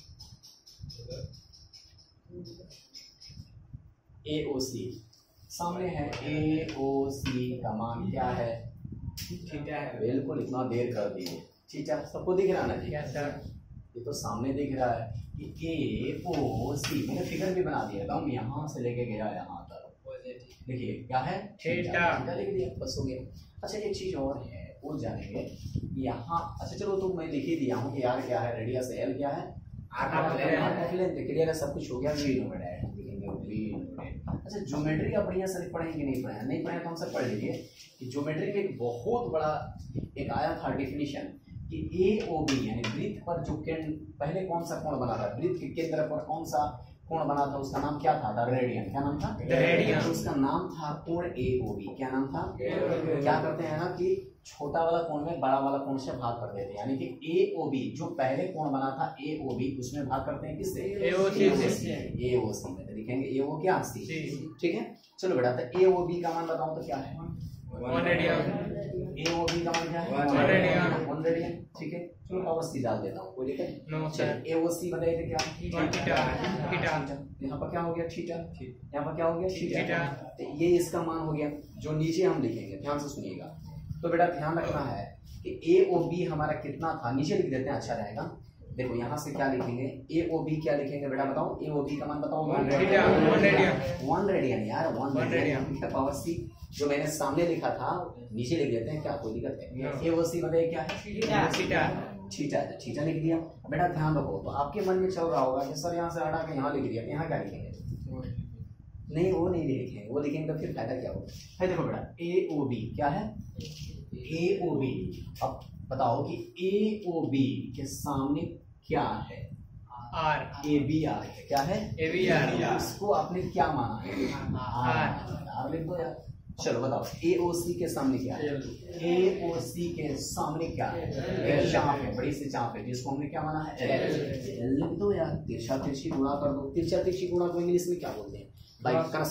ए ओ सी सामने है, ए ओ सी का मान क्या है? थीटा है। बिल्कुल, इतना देर कर दिए। थीटा सबको दिख रहा ना जी? सर ये तो सामने दिख रहा है कि ए ओ सी, मैंने फिगर भी बना दिया था, यहाँ से लेके गया यहाँ तक। देखिए क्या है? थीटा लिख दिया, बस हो गया। अच्छा एक चीज और है, वो जानेंगे यहाँ। अच्छा चलो तो मैं लिख ही दिया हूँ कि यार क्या है? रेडियस एल क्या है? क्लियर है, सब कुछ हो गया। अच्छा ज्योमेट्री का बढ़िया से पढ़ेंगे, नहीं पढ़े? नहीं पढ़े तो हमसे पढ़ लीजिए कि ज्योमेट्री में एक बहुत बड़ा एक आया था डेफिनेशन कि ए ओ बी यानी वृत्त पर जो केंद्र, पहले कौन सा कोण बना था? वृत्त के केंद्र पर कौन सा कोण बना था? उसका नाम क्या था? रेडियन। क्या नाम था? रेडियन। उसका नाम था कोण ए ओ बी। क्या नाम था? क्या करते हैं ना कि छोटा वाला कोण में बड़ा वाला कोण से भाग कर देते हैं, यानी कि ए ओ बी जो पहले कोण बना था ए ओ बी, उसमें भाग करते हैं किससे? ए ओ सी में। लिखेंगे ए ओ क्या? सी, ठीक है? चलो बेटा, तो ए ओ बी का मान बताओ तो क्या है? 1 रेडियन। ए ओ बी का मान क्या है? 1 रेडियन। 1 रेडियन, ठीक है? चलो पावर सी डाल देता हूँ, कोई दिक्कत? No sir. ए ओ सी बताइए क्या? थीटा। यहाँ पर क्या हो गया? थीटा। यहाँ पर क्या हो गया? थीटा। तो ये इसका मान हो गया, जो नीचे हम लिखेंगे, ध्यान से सुनिएगा। तो बेटा ध्यान रखना है कि ए ओ बी हमारा कितना था, नीचे लिख देते हैं, अच्छा रहेगा। देखो यहाँ से क्या लिखेंगे? ए ओ बी क्या लिखेंगे बेटा बताओ? ए ओ बी का मान बताओ। 1 रेडियन। 1 रेडियन यार, 1 रेडियन पावर सी जो मैंने सामने लिखा था नीचे लिख देते हैं, क्या कोई दिक्कत है? ए ओ सी बताइए क्या है? थीटा लिख दिया। बेटा ध्यान रखो, तो आपके मन में चल रहा होगा कि सर यहाँ से हटा के यहाँ लिख दिया, यहाँ क्या लिखेंगे? नहीं वो नहीं लिखेंगे, वो लिखेंगे तो फिर फायदा क्या होगा? है देखो बेटा, ए ओ बी क्या है? A O B. अब बताओ कि ए ओ बी के सामने क्या है? आर। ए बी आर है, क्या है? A B R. इसको आपने क्या माना है? आर लिख दो यार। चलो बताओ ए ओ सी के सामने क्या है? ए ओ सी के सामने क्या है? एक चाप है, बड़ी सी चाप है, जिसको हमने क्या माना है? एल लिख दो यार। तिरछा तिरछी गुणा कर दो। तिरछा तिरछी गुणा को इंग्लिश में क्या बोलते हैं? Bye cross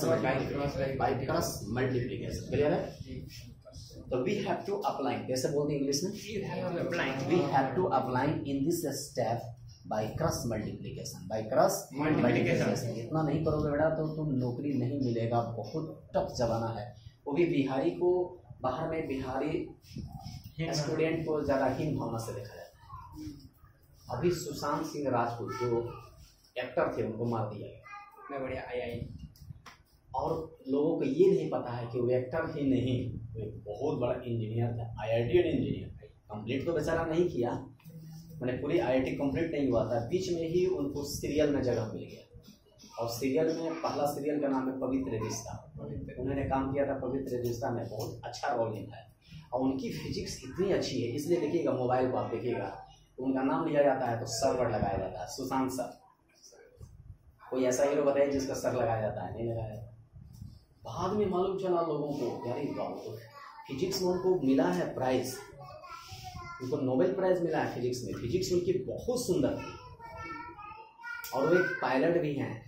multiplication. क्लियर है? तो वी हैव टू अप्लाई, कैसे बोलते हैं इंग्लिश में? We have to apply in this step by cross multiplication. By cross multiplication इतना नहीं करोगे बेटा तो तुम नौकरी नहीं मिलेगा, बहुत टफ जमाना है। वो भी बिहारी को, बाहर में बिहारी स्टूडेंट को ज़्यादा हीन भावना से देखा जाता है। अभी सुशांत सिंह राजपूत जो एक्टर थे उनको मार दिया गया। बढ़िया आई। और लोगों को ये नहीं पता है कि वो एक्टर ही नहीं, वो एक बहुत बड़ा इंजीनियर था, IIT इंजीनियर। कंप्लीट तो बेचारा नहीं किया, मैंने पूरी IIT कंप्लीट नहीं हुआ था, बीच में ही उनको सीरियल में जगह मिल गया। और सीरियल में पहला सीरियल का नाम है पवित्र रिश्ता। उन्होंने काम किया था पवित्र रिश्ता में, बहुत अच्छा रोल निभाया। और उनकी फिजिक्स इतनी अच्छी है, इसलिए देखिएगा मोबाइल को आप देखिएगा तो उनका नाम लिया जाता है तो सर्वर लगाया जाता है, सुशांत सर। कोई ऐसा हीरो बताइए जिसका सर लगाया जाता है? नहीं लगाया जाता। बाद में मालूम चला लोगों को, यार तो फिजिक्स में उनको मिला है प्राइज, उनको नोबेल प्राइज मिला है फिजिक्स में। फिजिक्स उनकी बहुत सुंदर थी और वो एक पायलट भी हैं।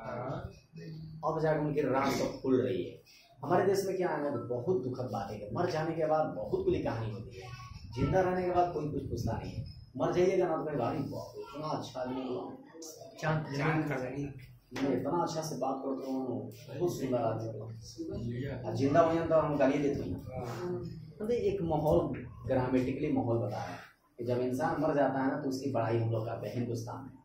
और जाकर उनकी राह सब खुल रही है। हमारे देश में क्या है ना, बहुत दुखद बात है कि मर जाने के बाद बहुत कुछ कहानी होती है, जिंदा रहने के बाद कोई कुछ पूछता नहीं है। मर जाइएगा ना तो गाड़ी इतना अच्छा नहीं। मैं इतना अच्छा से बात करता हूँ, बहुत सुंदर आदमी हो। जिंदा हुई तो हम गाली देते हैं। मतलब एक माहौल, ग्रामेटिकली माहौल बता रहा है कि जब इंसान मर जाता है ना तो उसकी बड़ाई हम लोग करते हैं हिंदुस्तान में।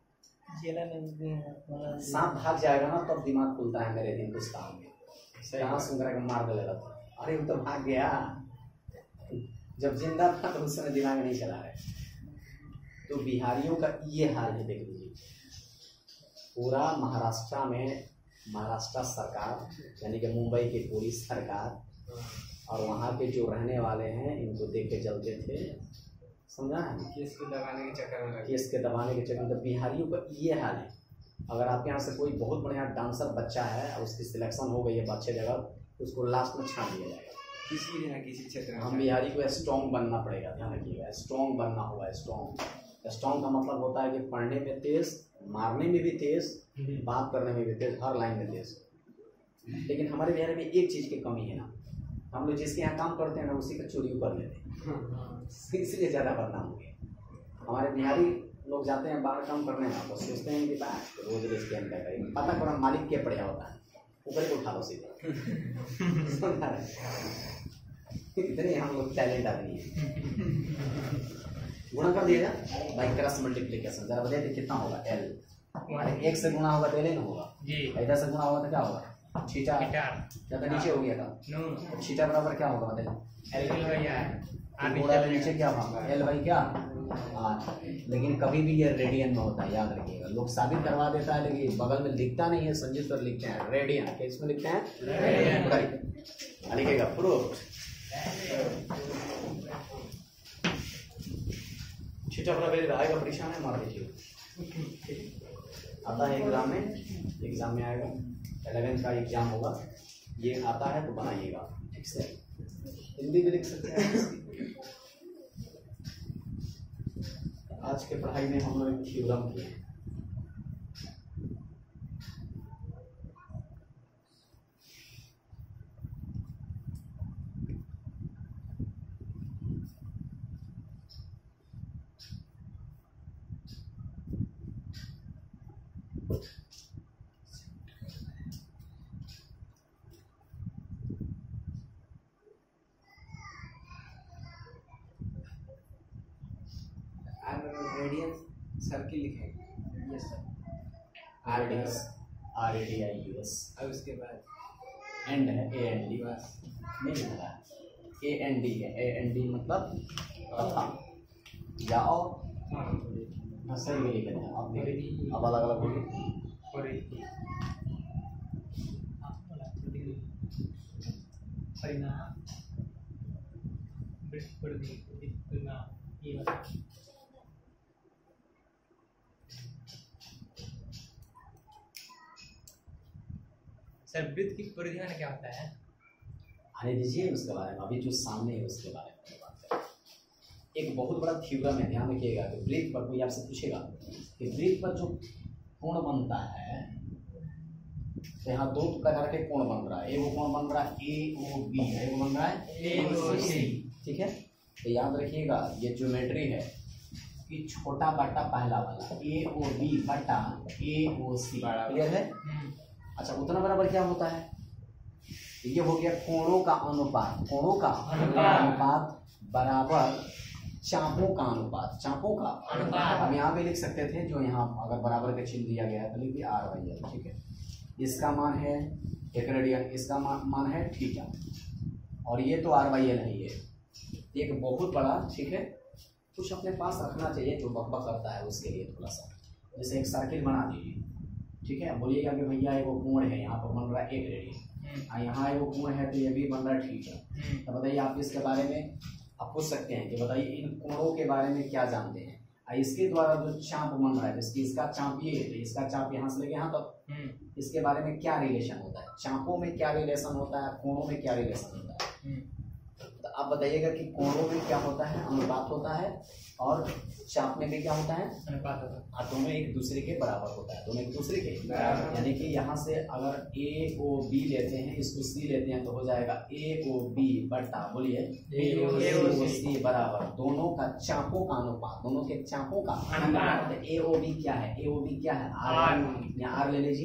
सांप भाग जाएगा ना तब दिमाग खुलता है मेरे हिंदुस्तान में। कहाँ सुंदर के मार दे था, अरे वो तो भाग गया, जब जिंदा था तो उस समय दिमाग नहीं चला रहे। तो बिहारियों का ये हाल है, देख लीजिए पूरा महाराष्ट्र में, महाराष्ट्र सरकार यानी कि मुंबई की पूरी सरकार और वहाँ के जो रहने वाले हैं इनको देख के जलते थे, समझा है? केस को दबाने के चक्कर में, केस के दबाने के चक्कर में। तो बिहारियों का ये हाल है। अगर आपके यहाँ से कोई बहुत बढ़िया डांसर बच्चा है और उसकी सिलेक्शन हो गई है अच्छे जगह, उसको लास्ट में छान दिया जाएगा किसी भी ना किसी क्षेत्र में। हम बिहारी को स्ट्रॉन्ग बनना पड़ेगा, ध्यान रखिएगा, स्ट्रॉन्ग बनना होगा। स्ट्रॉन्ग का मतलब होता है कि पढ़ने में तेज, मारने में भी तेज, बात करने में भी तेज, हर लाइन में तेज। लेकिन हमारे बिहार में एक चीज़ की कमी है ना, हम लोग जिसके यहाँ काम करते हैं ना उसी का चोरी कर लेते हैं, इसलिए ज़्यादा बदनाम हो गए। हमारे बिहारी लोग जाते हैं बाहर काम करने ना, तो सोचते हैं कि बात रोज रोज के अंदर करेंगे, पता करो मालिक क्या पड़िया होता है, ऊपर को उठा लो सीधा। इतने हम लोग टैलेंट आदमी है। गुणा कर दिएगा बाई क्रॉस मल्टीप्लिकेशन, जरा बताइए कितना होगा? एल। एक से गुणा होगा तो एल ही ना होगा जी। इधर से गुणा होगा तो क्या होगा? थीटा। या तो नीचे हो गया था, थीटा बराबर क्या होगा बताइए? एल थोड़ा नीचे क्या होगा? एल बाई क्या? आर। लेकिन कभी भी ये रेडियन में होता है, याद रखिएगा। लोग साबित करवा देता है लेकिन बगल में लिखता नहीं है, संजीव सर लिखते हैं रेडियन, किस में लिखते हैं? रेडियन। लिखेगा प्रूफ। थीटा बराबर आएगा परीक्षा में, मार दीजिए। आता है एग्जाम में आएगा, 11 का एग्जाम होगा, ये आता है तो बनाइएगा ठीक से। हिंदी में लिख सकते हैं। आज के पढ़ाई में हम लोग एक थ्योरम किए हैं। सर्किल लिखेंगे। Yes sir. Radius, RADIUS। और उसके बाद एंड है AND, बस नहीं लिखा है, AND है। AND मतलब तथा या और, सही भी लिखे हैं आप, देखिए अब अलग अलग होगी। सर वृत्त की परिधि में क्या होता है? आने दीजिए उसके बारे में, अभी जो सामने है उसके बारे में बात करें। एक बहुत बड़ा थ्योरम है, ध्यान रखिएगा कि वृत्त पर कोई आपसे पूछेगा कि वृत्त पर जो कोण बनता है, तो यहाँ दो प्रकार के कोण बन रहा है। एक कोण बन रहा है AOB, एक बन रहा है AOC, ठीक है। तो याद रखिएगा ये ज्योमेट्री है कि छोटा बटा पहला वाला AOB बटा AOC, क्लियर है? अच्छा, उतना बराबर क्या होता है? ये हो गया कोणों का अनुपात, कोणों का अनुपात बराबर चापों का अनुपात, चापों का अनुपात। अब यहाँ पे लिख सकते थे, जो यहाँ अगर बराबर का चिन्ह दिया गया है तो लिख दिया R/L, ठीक है। इसका मान है एक रेडियन, इसका मान है थीटा, और ये तो R/L है। ये एक बहुत बड़ा, ठीक है, कुछ अपने पास रखना चाहिए जो बकबक करता है उसके लिए थोड़ा सा। जैसे एक सर्किल बना दीजिए, ठीक है। बोलिएगा कि भैया एक कोण है, यहाँ पर बन रहा है 1 रेडियन, यहाँ एक कोण है तो ये भी बन रहा है थीटा। तो बताइए आप इसके बारे में आप पूछ सकते हैं कि बताइए इन कोणों के बारे में क्या जानते हैं। इसके द्वारा जो चाप बन रहा है, जैसे इसका चाप ये है, इसका चाप यहाँ से लेके यहाँ तक, इसके बारे में क्या रिलेशन होता है? चापों में क्या रिलेशन होता है, कोणों में क्या रिलेशन होता है? तो आप बताइएगा कि कोणों में क्या होता है? अनुपात होता है, और चाप में भी क्या होता है? अनुपात होता है। दोनों एक दूसरे के बराबर होता है, दोनों एक दूसरे के बराबर। यानी कि यहाँ से अगर AOB लेते हैं, इसको C लेते हैं, तो हो जाएगा AOB बटा, बोलिए AOC बराबर दोनों का चापों का अनुपात, दोनों के चापों का अनुपात। AOB क्या है? AOB क्या है? R। यहाँ R ले लीजिए,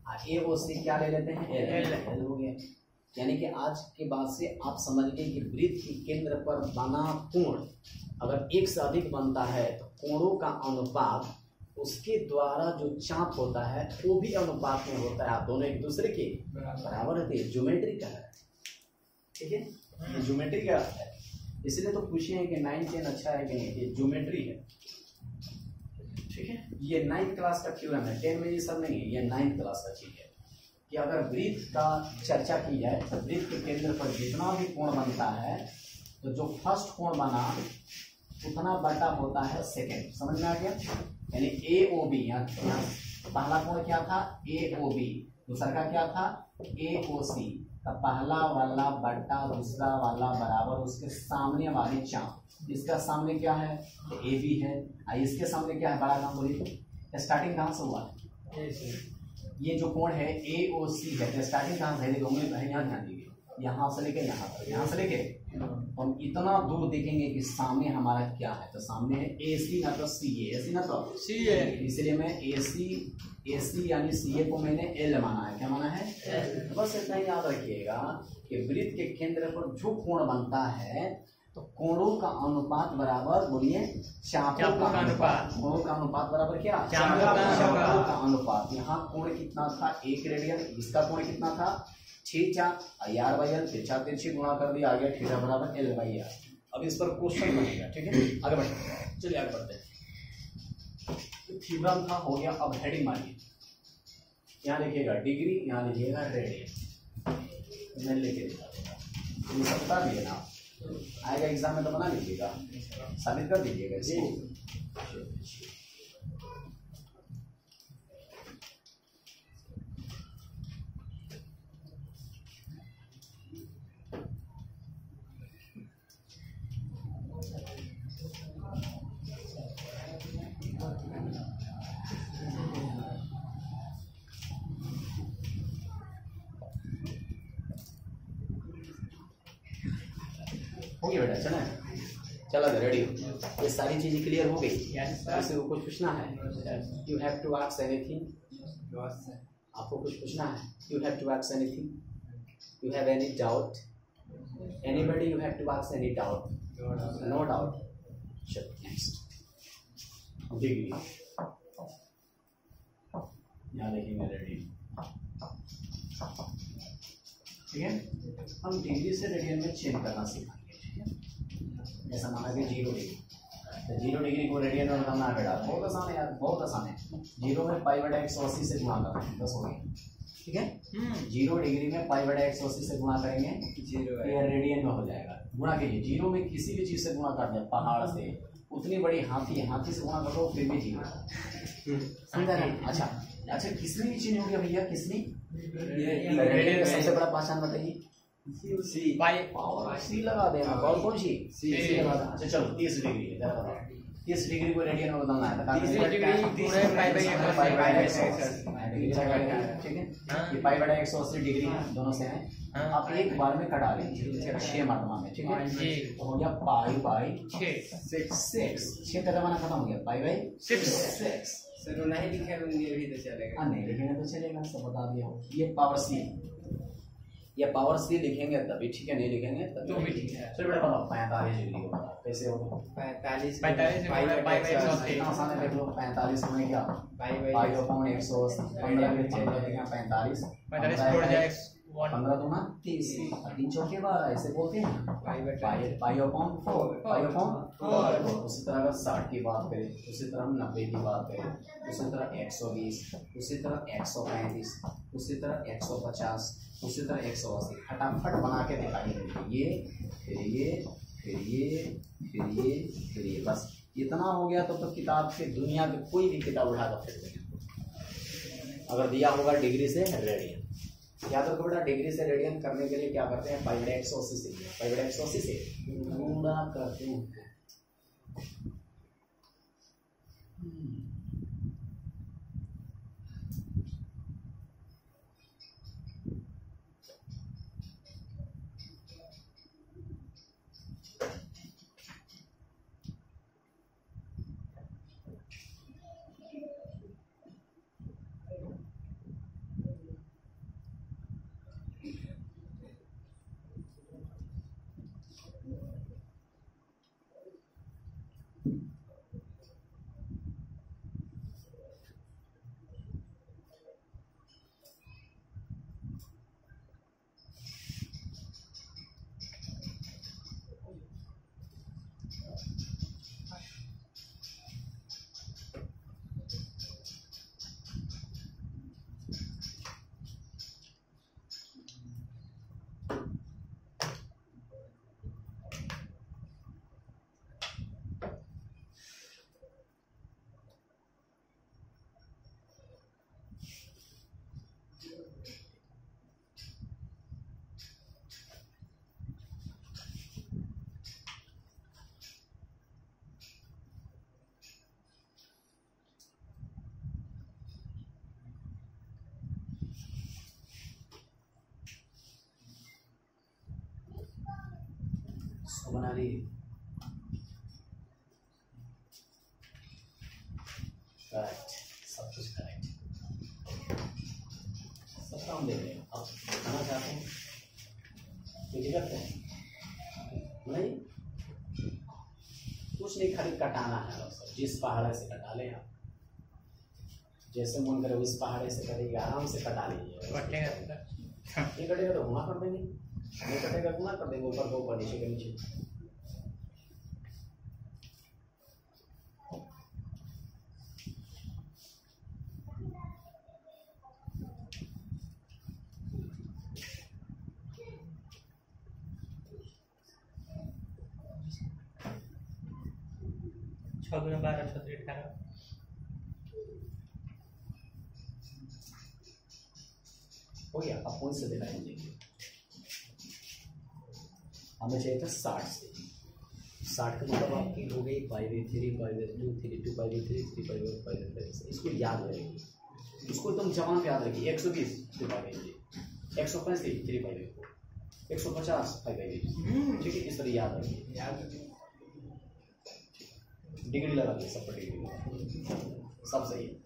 ए ओ सी क्या ले लेते हैं, एल हो गया। यानी कि आज के बाद से आप समझ गए कि वृत्त के केंद्र पर बना कोण अगर एक से अधिक बनता है तो कोणों का अनुपात उसके द्वारा जो चाप होता है वो भी अनुपात में होता है, दोनों एक दूसरे के बराबर होते हैं। ज्योमेट्री का है, ठीक है, ये ज्योमेट्री का है। इसलिए तो पूछे हैं कि 9 10 अच्छा है कि नहीं, ये ज्योमेट्री है, ठीक है। ये 9th क्लास का थ्योरम है, 10 में ये सब नहीं है, ये 9th क्लास का चीज है कि अगर वृत्त का चर्चा की जाए तो वृत्त के केंद्र पर जितना भी कोण बनता है तो जो फर्स्ट कोण बना उतना बटा होता है सेकंड। समझ में आ गया? यानी ए ओ बी, यहाँ पहला कोण क्या था, ए ओ बी, दूसरा का क्या था, ए ओ सी। तो पहला वाला बटा दूसरा वाला बराबर उसके सामने वाली चाप। इसका सामने क्या है, ए बी है, इसके सामने क्या है, बड़ा काम बोलिए, स्टार्टिंग कहाँ से हुआ है, ये जो कोण है ए ओ सी है, तो स्टार्टिंग कहाँ से है, उंगली है, यहाँ ध्यान दीजिए, यहाँ से लेके यहाँ तक, यहाँ से लेके हम इतना दूर देखेंगे कि सामने हमारा क्या है, तो सामने है ए सी ना तो सी ए, सी ना तो सी ए, इसलिए मैं ए सी यानी सी ए को मैंने एल माना है। क्या माना है, बस इतना ही याद रखिएगा कि वृत्त के केंद्र पर जो कोण बनता है तो कोणों का अनुपात बराबर, बोलिए, चापों का अनुपात। कोणों का अनुपात बराबर क्या, चापों का अनुपात। यहाँ कोण कितना था, 1 रेडियन, इसका कोण कितना था 6 4 आर बाई एल, 4 3 गुणा कर दिया, आ गया थीटा बराबर एल बाई आर। अब इस पर क्वेश्चन बनेगा, ठीक है, आगे बढ़ते, चलिए आगे बढ़ते हैं। थ्योरम था, हो गया। अब हेडिंग मारिए, यहाँ लिखिएगा डिग्री, यहाँ लिखिएगा रेडियन, मैं लिखे ये सब बता दिए ना, आएगा एग्जाम में तो बना लीजिएगा, साबित कर दीजिएगा इसको। हो गया बेटा, चला चला रेडी हो, ये सारी चीजें क्लियर हो गई। किसी को कुछ पूछना है, you have to ask anything, आपको कुछ पूछना है, you have to ask anything, you have any doubt, anybody, you have to ask any doubt, no doubt. चलो नेक्स्ट डिग्री, यहाँ देखेंगे रेडी, ठीक है। हम डिग्री से रेडियन में चेंज करना सीखेंगे, जैसा माना कि 0 डिग्री, तो 0 डिग्री को रेडियन में बदलना है बेटा, बहुत आसान है यार, बहुत आसान है। 0 में पाई बटा 180 से गुणा करना है, बस हो गया, ठीक है। 0 डिग्री में पाई बटा 180 से गुणा करेंगे, ये रेडियन में हो जाएगा। गुणा कीजिए, 0 में किसी भी चीज से गुणा कर दे, पहाड़ से, उतनी बड़ी हाथी से गुणा कर दो फिर भी 0, समझा ना। अच्छा किसने भी चीज हो गया भैया, किसने, रेडियन का सबसे बड़ा पहचान बताइए, सी, पावर सी लगा देना, और कौन सी, सी लगा देना। अच्छा चलो 30 डिग्री है, जरा बताओ 30 डिग्री को रेडियन में बदलना है, 30 डिग्री पूरे पाई बाई 180, ठीक है। ये पाई बटा 180 डिग्री है, दोनों से हैं, आप एक बार में कटा लेंगे 6 मरतबा में, ठीक है। तो हो गया पाई बाई 6 का जमाना खत्म हो गया, पाई बाई 6। सर नहीं लिखे भी तो चलेगा, नहीं लिखेंगे तो चलेगा, सब बता दिया हो। ये पावर सी, ये पावर सी लिखेंगे तभी ठीक है, नहीं लिखेंगे तो भी ठीक है। चलो बेटा बताओ 45 डिग्री को बताओ कैसे होगा, 45 इतना आसान है, देख लो 45 में क्या पाई अपॉन 180, 15 के चेंज हो गया 45 15 दूना 30, 3 चौके 12, ऐसे बोलते हैं पाई अपॉन 4। उसी तरह अगर 60 की बात करें, उसी तरह हम 90 की बात करें, उसी तरह 120, उसी तरह 135, उसी तरह 150, उसी तरह 180, फटाफट बना के दिखाइए। ये फिर ये फिर ये फिर ये फिर ये, बस इतना हो गया तो किताब से, दुनिया की कोई भी किताब उठा कर फेंक देंगे। अगर दिया होगा डिग्री से रेडियन, याद रखो बेटा, डिग्री से रेडियन करने के लिए क्या करते हैं, पाई बटा 180 से, पाई बटा 180 से गुणा करते हैं। बना ली। करेक्ट, सब कुछ करेक्ट, सब काम दे रहे हैं। अब खाना चाहते हैं कोई दिक्कत है नहीं, कुछ नहीं, खाली कटाना है बस। जिस पहाड़ से कटा लें आप, जैसे मन करे उस पहाड़े से करेंगे, आराम से कटा लीजिए। ये कटेगा तो गुना कर देंगे, ये कटेगा गुना कर देंगे, ऊपर को ऊपर, नीचे के नीचे। छः गुना 12 6 18 हो गया। अब कौन से दिखाएंगे, हमें चाहिए था 60 से। 60 का मतलब आपकी हो गई 5/3 5/2 3 2 5/3 3 5/4 5/5। इसको याद रखेंगे, इसको एकदम जवान पे याद रखिए। 120 3 5/3 135 3 5/4 150 5/8। ठीक है, इस तरह याद रखिए। डिग्री लगा दी, सब पर डिग्री लगा, सब सही है।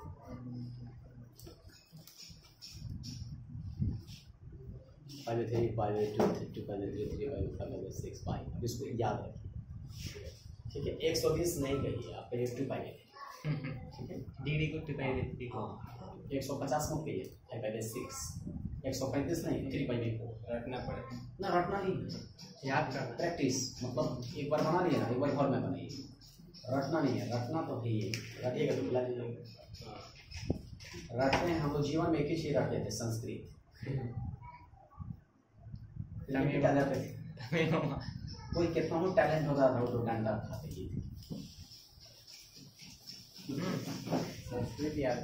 फाइव 3 5/2 3 2 5/3 3 5/4 5/6 5। अब इसको याद रखिए। ठीक है, 120 नहीं कहिए आप, कहिए 2 5/8। ठीक है, डिग्री को 2/3। हाँ 150 मत कहिए 5/6। 135 नहीं 3/4। रटना पड़ेगा ना, रटना नहीं, याद करना। प्रैक्टिस। मतलब एक बार बना लिया ना, एक बार घर में बनाइए। रटना नहीं है, रटना तो है ही, रटिएगा तो भुला दीजिएगा। रटते हैं हम लोग, जीवन में एक ही चीज रटते थे, संस्कृत। कोई कितना हो टैलेंट होता था, वो तो डंडा खाते ही थे। संस्कृत याद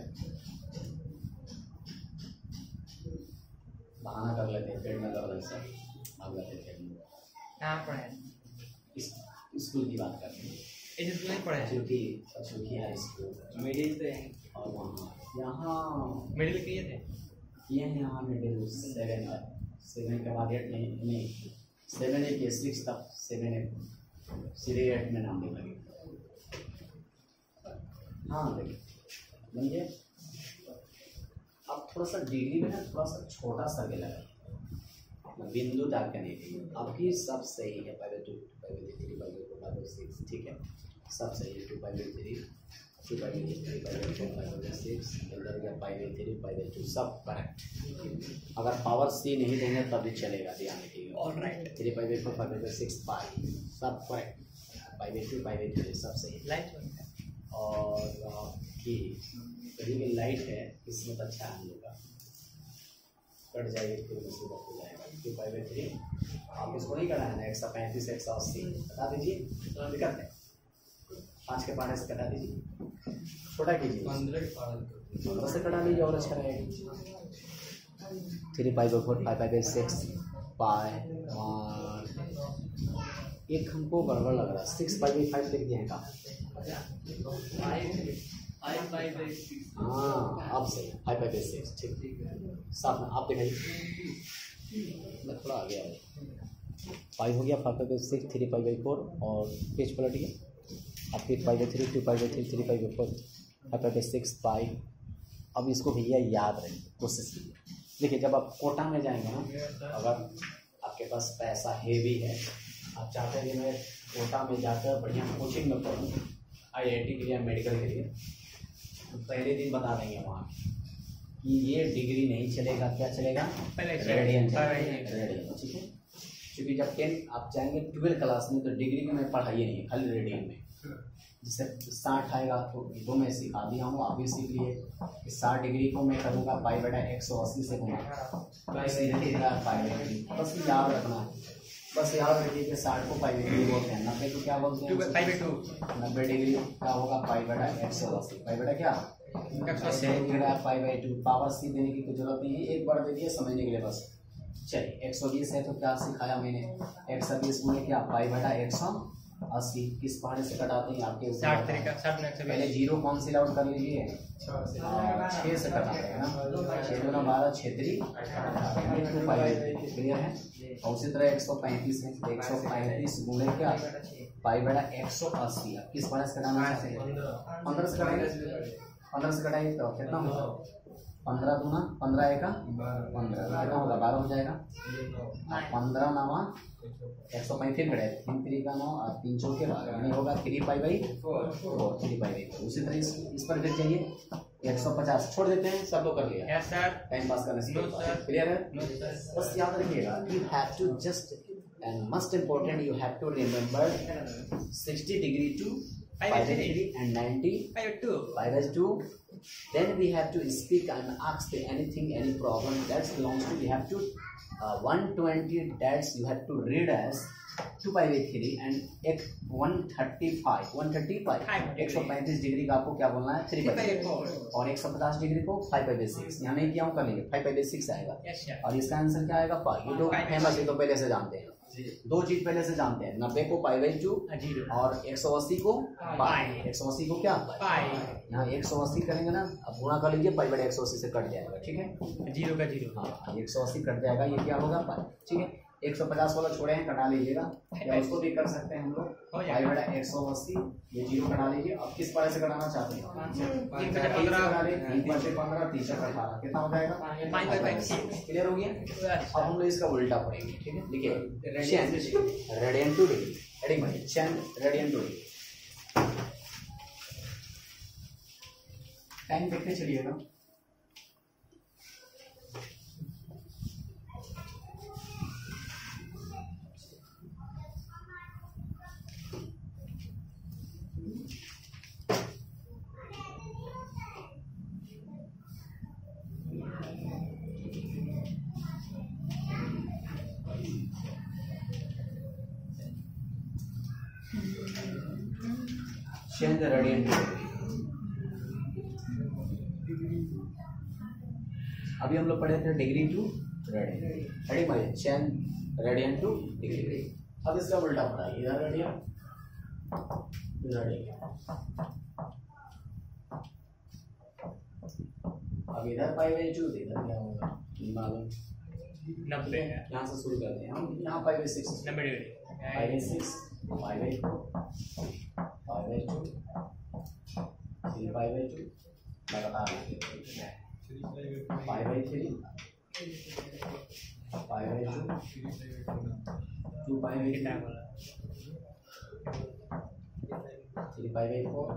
बहाना कर लेते, पेट में दर्द ऐसा भाग जाते थे। कहाँ पढ़े? स्कूल की बात करते हैं, इस स्कूल में पढ़े? चूंकि हाई स्कूल मिडिल से और वहाँ यहाँ मिडिल किए थे? ये हैं यहाँ मिडिल 7 के बाद 8 नहीं 7 8 6 तक 7 8 सीधे 8 में नाम नहीं लगे। हाँ देखिए समझिए, अब थोड़ा सा डिग्री में ना थोड़ा सा छोटा सा के लगा, बिंदु दाग का नहीं थी। आपकी सब सही है, 5/2 5/3 5/4 5/6। ठीक है, सब सही है। 2 5/3 2 5/3 5/4 5/6 इधर गया 5/3 5/2 सब करेक्ट। अगर पावर C नहीं देंगे तब भी चलेगा, ध्यान रखिएगा। ऑलराइट 3 5/4 5/6 5 सब करेक्ट। 5/2 5/3 सब सही है। लाइट और कि कहीं भी लाइट है किस्मत अच्छा है हम लोग का, कट जाएगी तो मुसीबत हो जाएगा। 2 5/3 आप इसको नहीं कटाना है, 135 180 कटा दीजिए, दिक्कत है। 5 के पारे से कटा दीजिए, छोटा कीजिए 15 से कटा लीजिए और अच्छा रहेगा। 3 5/4 5/6 1 एक हमको गड़बड़ लग रहा है। 6 5/5 लिख दिए हैं का? हाँ अब सही 5/6 ठीक साफ में आप दिखाइए। मैं थोड़ा आ गया है, 5 हो गया 5/6 3 5/4 और पेज पलट गया। अब फिर 5/3 2 5/3 3 5/4 5/6 5। अब इसको भैया याद रखें, कोशिश कीजिए। देखिए जब आप कोटा में जाएंगे ना, अगर आपके पास पैसा हेवी है, आप चाहते हैं कि मैं कोटा में जाकर बढ़िया कोचिंग में पढ़ूँ IIT के लिए, मेडिकल के लिए, तो पहले दिन बता देंगे वहाँ कि ये डिग्री नहीं चलेगा। क्या चलेगा? Radian radian. ठीक है, क्योंकि जब 10 आप जाएंगे 12 क्लास में तो डिग्री में पढ़ाइए नहीं, खाली रेडियन में। जैसे 60 आएगा तो वो मैं सिखा दिया हूँ, आप भी सीख लिए। 60 डिग्री को मैं करूँगा π/180 से घुमा, बस याद रखना है। बस याद रखिए कि 60 को π/2 बोलते हैं, 90 को क्या बोलते हैं? 90 डिग्री क्या होगा? π/180। π क्या? 180 पावर C देने की कोई जरूरत नहीं है, एक बार दे दिए समझने के लिए बस। चलिए 120 है तो क्या सिखाया मैंने? 120 गुणे क्या? π/180 80 किस पहाड़े से कटाते हैं आपके ऊपर 60 तरीका 60 में पहले जीरो कौन सी आउट कर लीजिए 6 से कटा है ना 6 दूना 12 छेत्री 2 पाई क्लियर है और उसी तरह 135 है 135 गुणे क्या पाई बड़ा 180 किस पहाड़े से कटाना चाहते हैं 15 से कटाएंगे 15 से कटाएंगे तो कितना होगा 15 दूना 15 एका 15 कितना होगा 12 हो जाएगा 15 नवा 135 कटे 3 3 का 9 और 3 चौक के 12 यानी होगा 3 पाई बाई 4 3 पाई बाई उसी तरह इस पर फिर चाहिए 150 छोड़ देते हैं सब लोग कर लिया यस सर टाइम पास करने से नो सर क्लियर है नो सर बस याद रखिएगा you have to just and must important you have to remember 60 degree to 5/3 and 90 5/2 5/2 then we have to speak and ask anything any problem that belongs to we have to 120 that's you have to read as 2/3 and 135 135 degree का आपको क्या बोलना है 3/4 और 150 degree को 5/6 यहाँ नहीं किया हूँ कर लेंगे 5/6 आएगा यस सर और इसका आंसर क्या आएगा पाई ये तो फेमस ये तो पहले से जानते हैं दो चीज पहले से जानते हैं 90 को π/2 जीरो और 180 को पाई 180 को क्या पाई यहाँ 180 करेंगे ना अब गुणा कर लीजिए π/180 से कट जाएगा ठीक है जीरो का जीरो हाँ 180 कट जाएगा ये क्या होगा पाई ठीक है 150 वाला छोड़े हैं कटा लीजिएगा या उसको भी कर सकते हैं हम लोग π/180 ये जीरो कटा लीजिए अब किस पारे से कटाना चाहते हैं 3/15 3/18 कितना हो जाएगा 5/6 क्लियर हो गया अब हम लोग इसका उल्टा पढ़ेंगे ठीक है देखिए रेडियन टू डिग्री रेडी भाई change radian to degree time देखते चलिएगा change the radian to अभी हम लोग पढ़े थे डिग्री टू रेडियन रेडी भाई चेंज रेडियन टू डिग्री अब इसका उल्टा पढ़ा इधर रेडियन इधर डिग्री अब इधर π/2 इधर क्या होगा मालूम 90 यहाँ से शुरू करते हैं हम यहाँ π/6 90 डिग्री π/6 π/4 5/2 3/2 लगातार 5/3 5/2 2/3 कितना बोला 3/4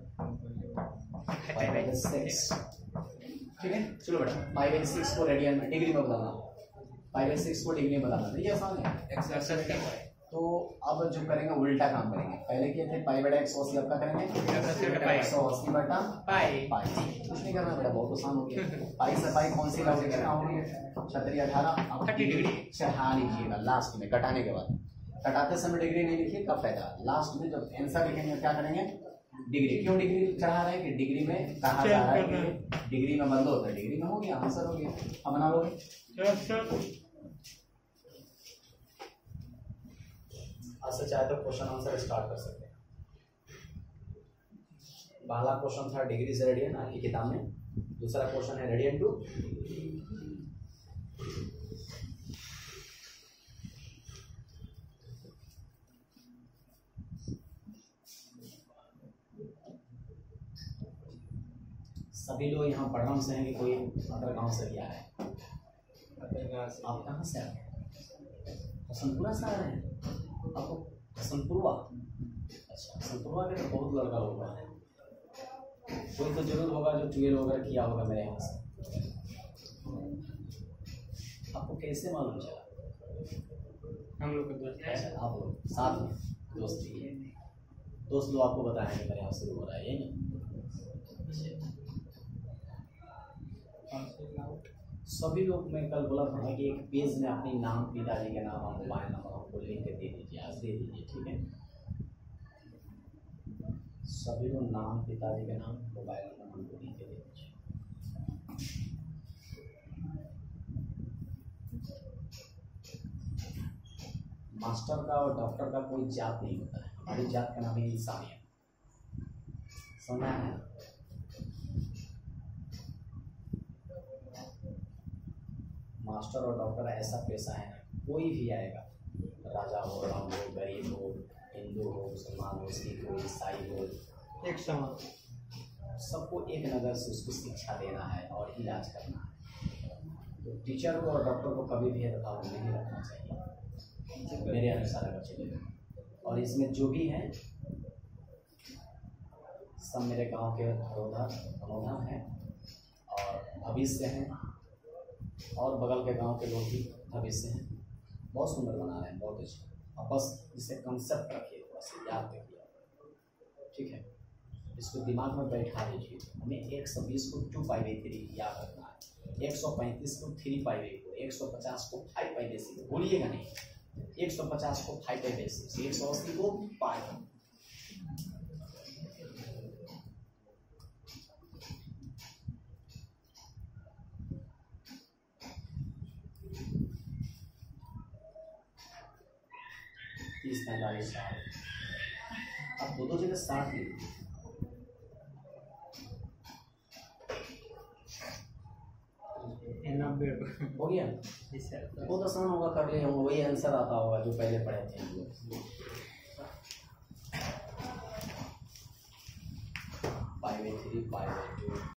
5/6 ठीक है चलो बेटा 5/6 को रेडियन में डिग्री में बताना 5/6 को डिग्री में बताना ये आसान है 180 तो अब जो करेंगे उल्टा काम करेंगे पहले क्या थे π/180 अब क्या करेंगे 180 बटा पाई पाई कुछ नहीं करना बेटा बहुत आसान हो गया पाई से पाई कौन सी लाओगे कितना होगी 36 18 अब 30 डिग्री चढ़ा लीजिएगा लास्ट में कटाने के बाद कटाते समय डिग्री नहीं लिखिए कब फायदा लास्ट में जब आंसर लिखेंगे क्या करेंगे डिग्री क्यों डिग्री चढ़ा रहे हैं कि डिग्री में कहा जा रहा है कि डिग्री में बंद होता है डिग्री में हो गया आंसर हो गया अब बना लोगे अच्छा चाहे तो क्वेश्चन आंसर स्टार्ट कर सकते हैं पहला क्वेश्चन था डिग्री से रेडियन आपकी किताब में दूसरा क्वेश्चन है रेडियन टू सभी लोग यहाँ पढ़रम से हैं कि कोई अदर गांव से भी आया है आप कहाँ से आए हसनपुरा से आ रहे हैं आपको हसनपुरवा अच्छा हसनपुरवा के तो बहुत लड़का होगा कोई तो जरूर होगा जो ट्वेल्व वगैरह किया होगा मेरे यहाँ से आपको कैसे मालूम चला हम लोग के दोस्त हैं आप लोग साथ में दोस्त लोग आपको बताएं कि मेरे यहाँ शुरू हो रहा है ये सभी लोग मैं कल बोला था कि एक पेज में अपनी नाम पिताजी के नाम और मोबाइल नंबर हमको लिख के दे दीजिए आज दे दीजिए ठीक है सभी लोग नाम पिताजी के नाम मोबाइल नंबर हमको लिख के दे दीजिए मास्टर का और डॉक्टर का कोई जात नहीं होता है हमारी जात का नाम है इंसानियत। समझ है? मास्टर और डॉक्टर ऐसा पेशा है, कोई भी आएगा, राजा हो, राम हो, गरीब हो, हिंदू हो, मुसलमान हो, सिख हो, ईसाई हो, एक समान सबको एक नज़र से उसको शिक्षा देना है और इलाज करना है। तो टीचर को और डॉक्टर को कभी भी भेदभाव नहीं रखना चाहिए मेरे अनुसार अगर चले। और इसमें जो भी हैं सब मेरे गांव के धरोधर हैं और भविष्य हैं, और बगल के गांव के लोग भी भविष्य हैं। बहुत सुंदर बना रहे हैं, बहुत अच्छे। अब बस इसे कंसेप्ट रखिए, थोड़ा सा याद रखिए, ठीक है? इसको दिमाग में बैठा दीजिए। हमें 120 को 2π/3 याद रखना है, 135 को 3π/4, 150 को 5π/6, भूलिएगा नहीं। 150 को 5π/6, 180 को पाई। तीस 45 साल, अब दो जगह 60 लीजिए। हो गया, बहुत आसान होगा, कर लिए होंगे, वही आंसर आता होगा जो पहले पढ़े थे हम लोग। पाई/3 पाई/2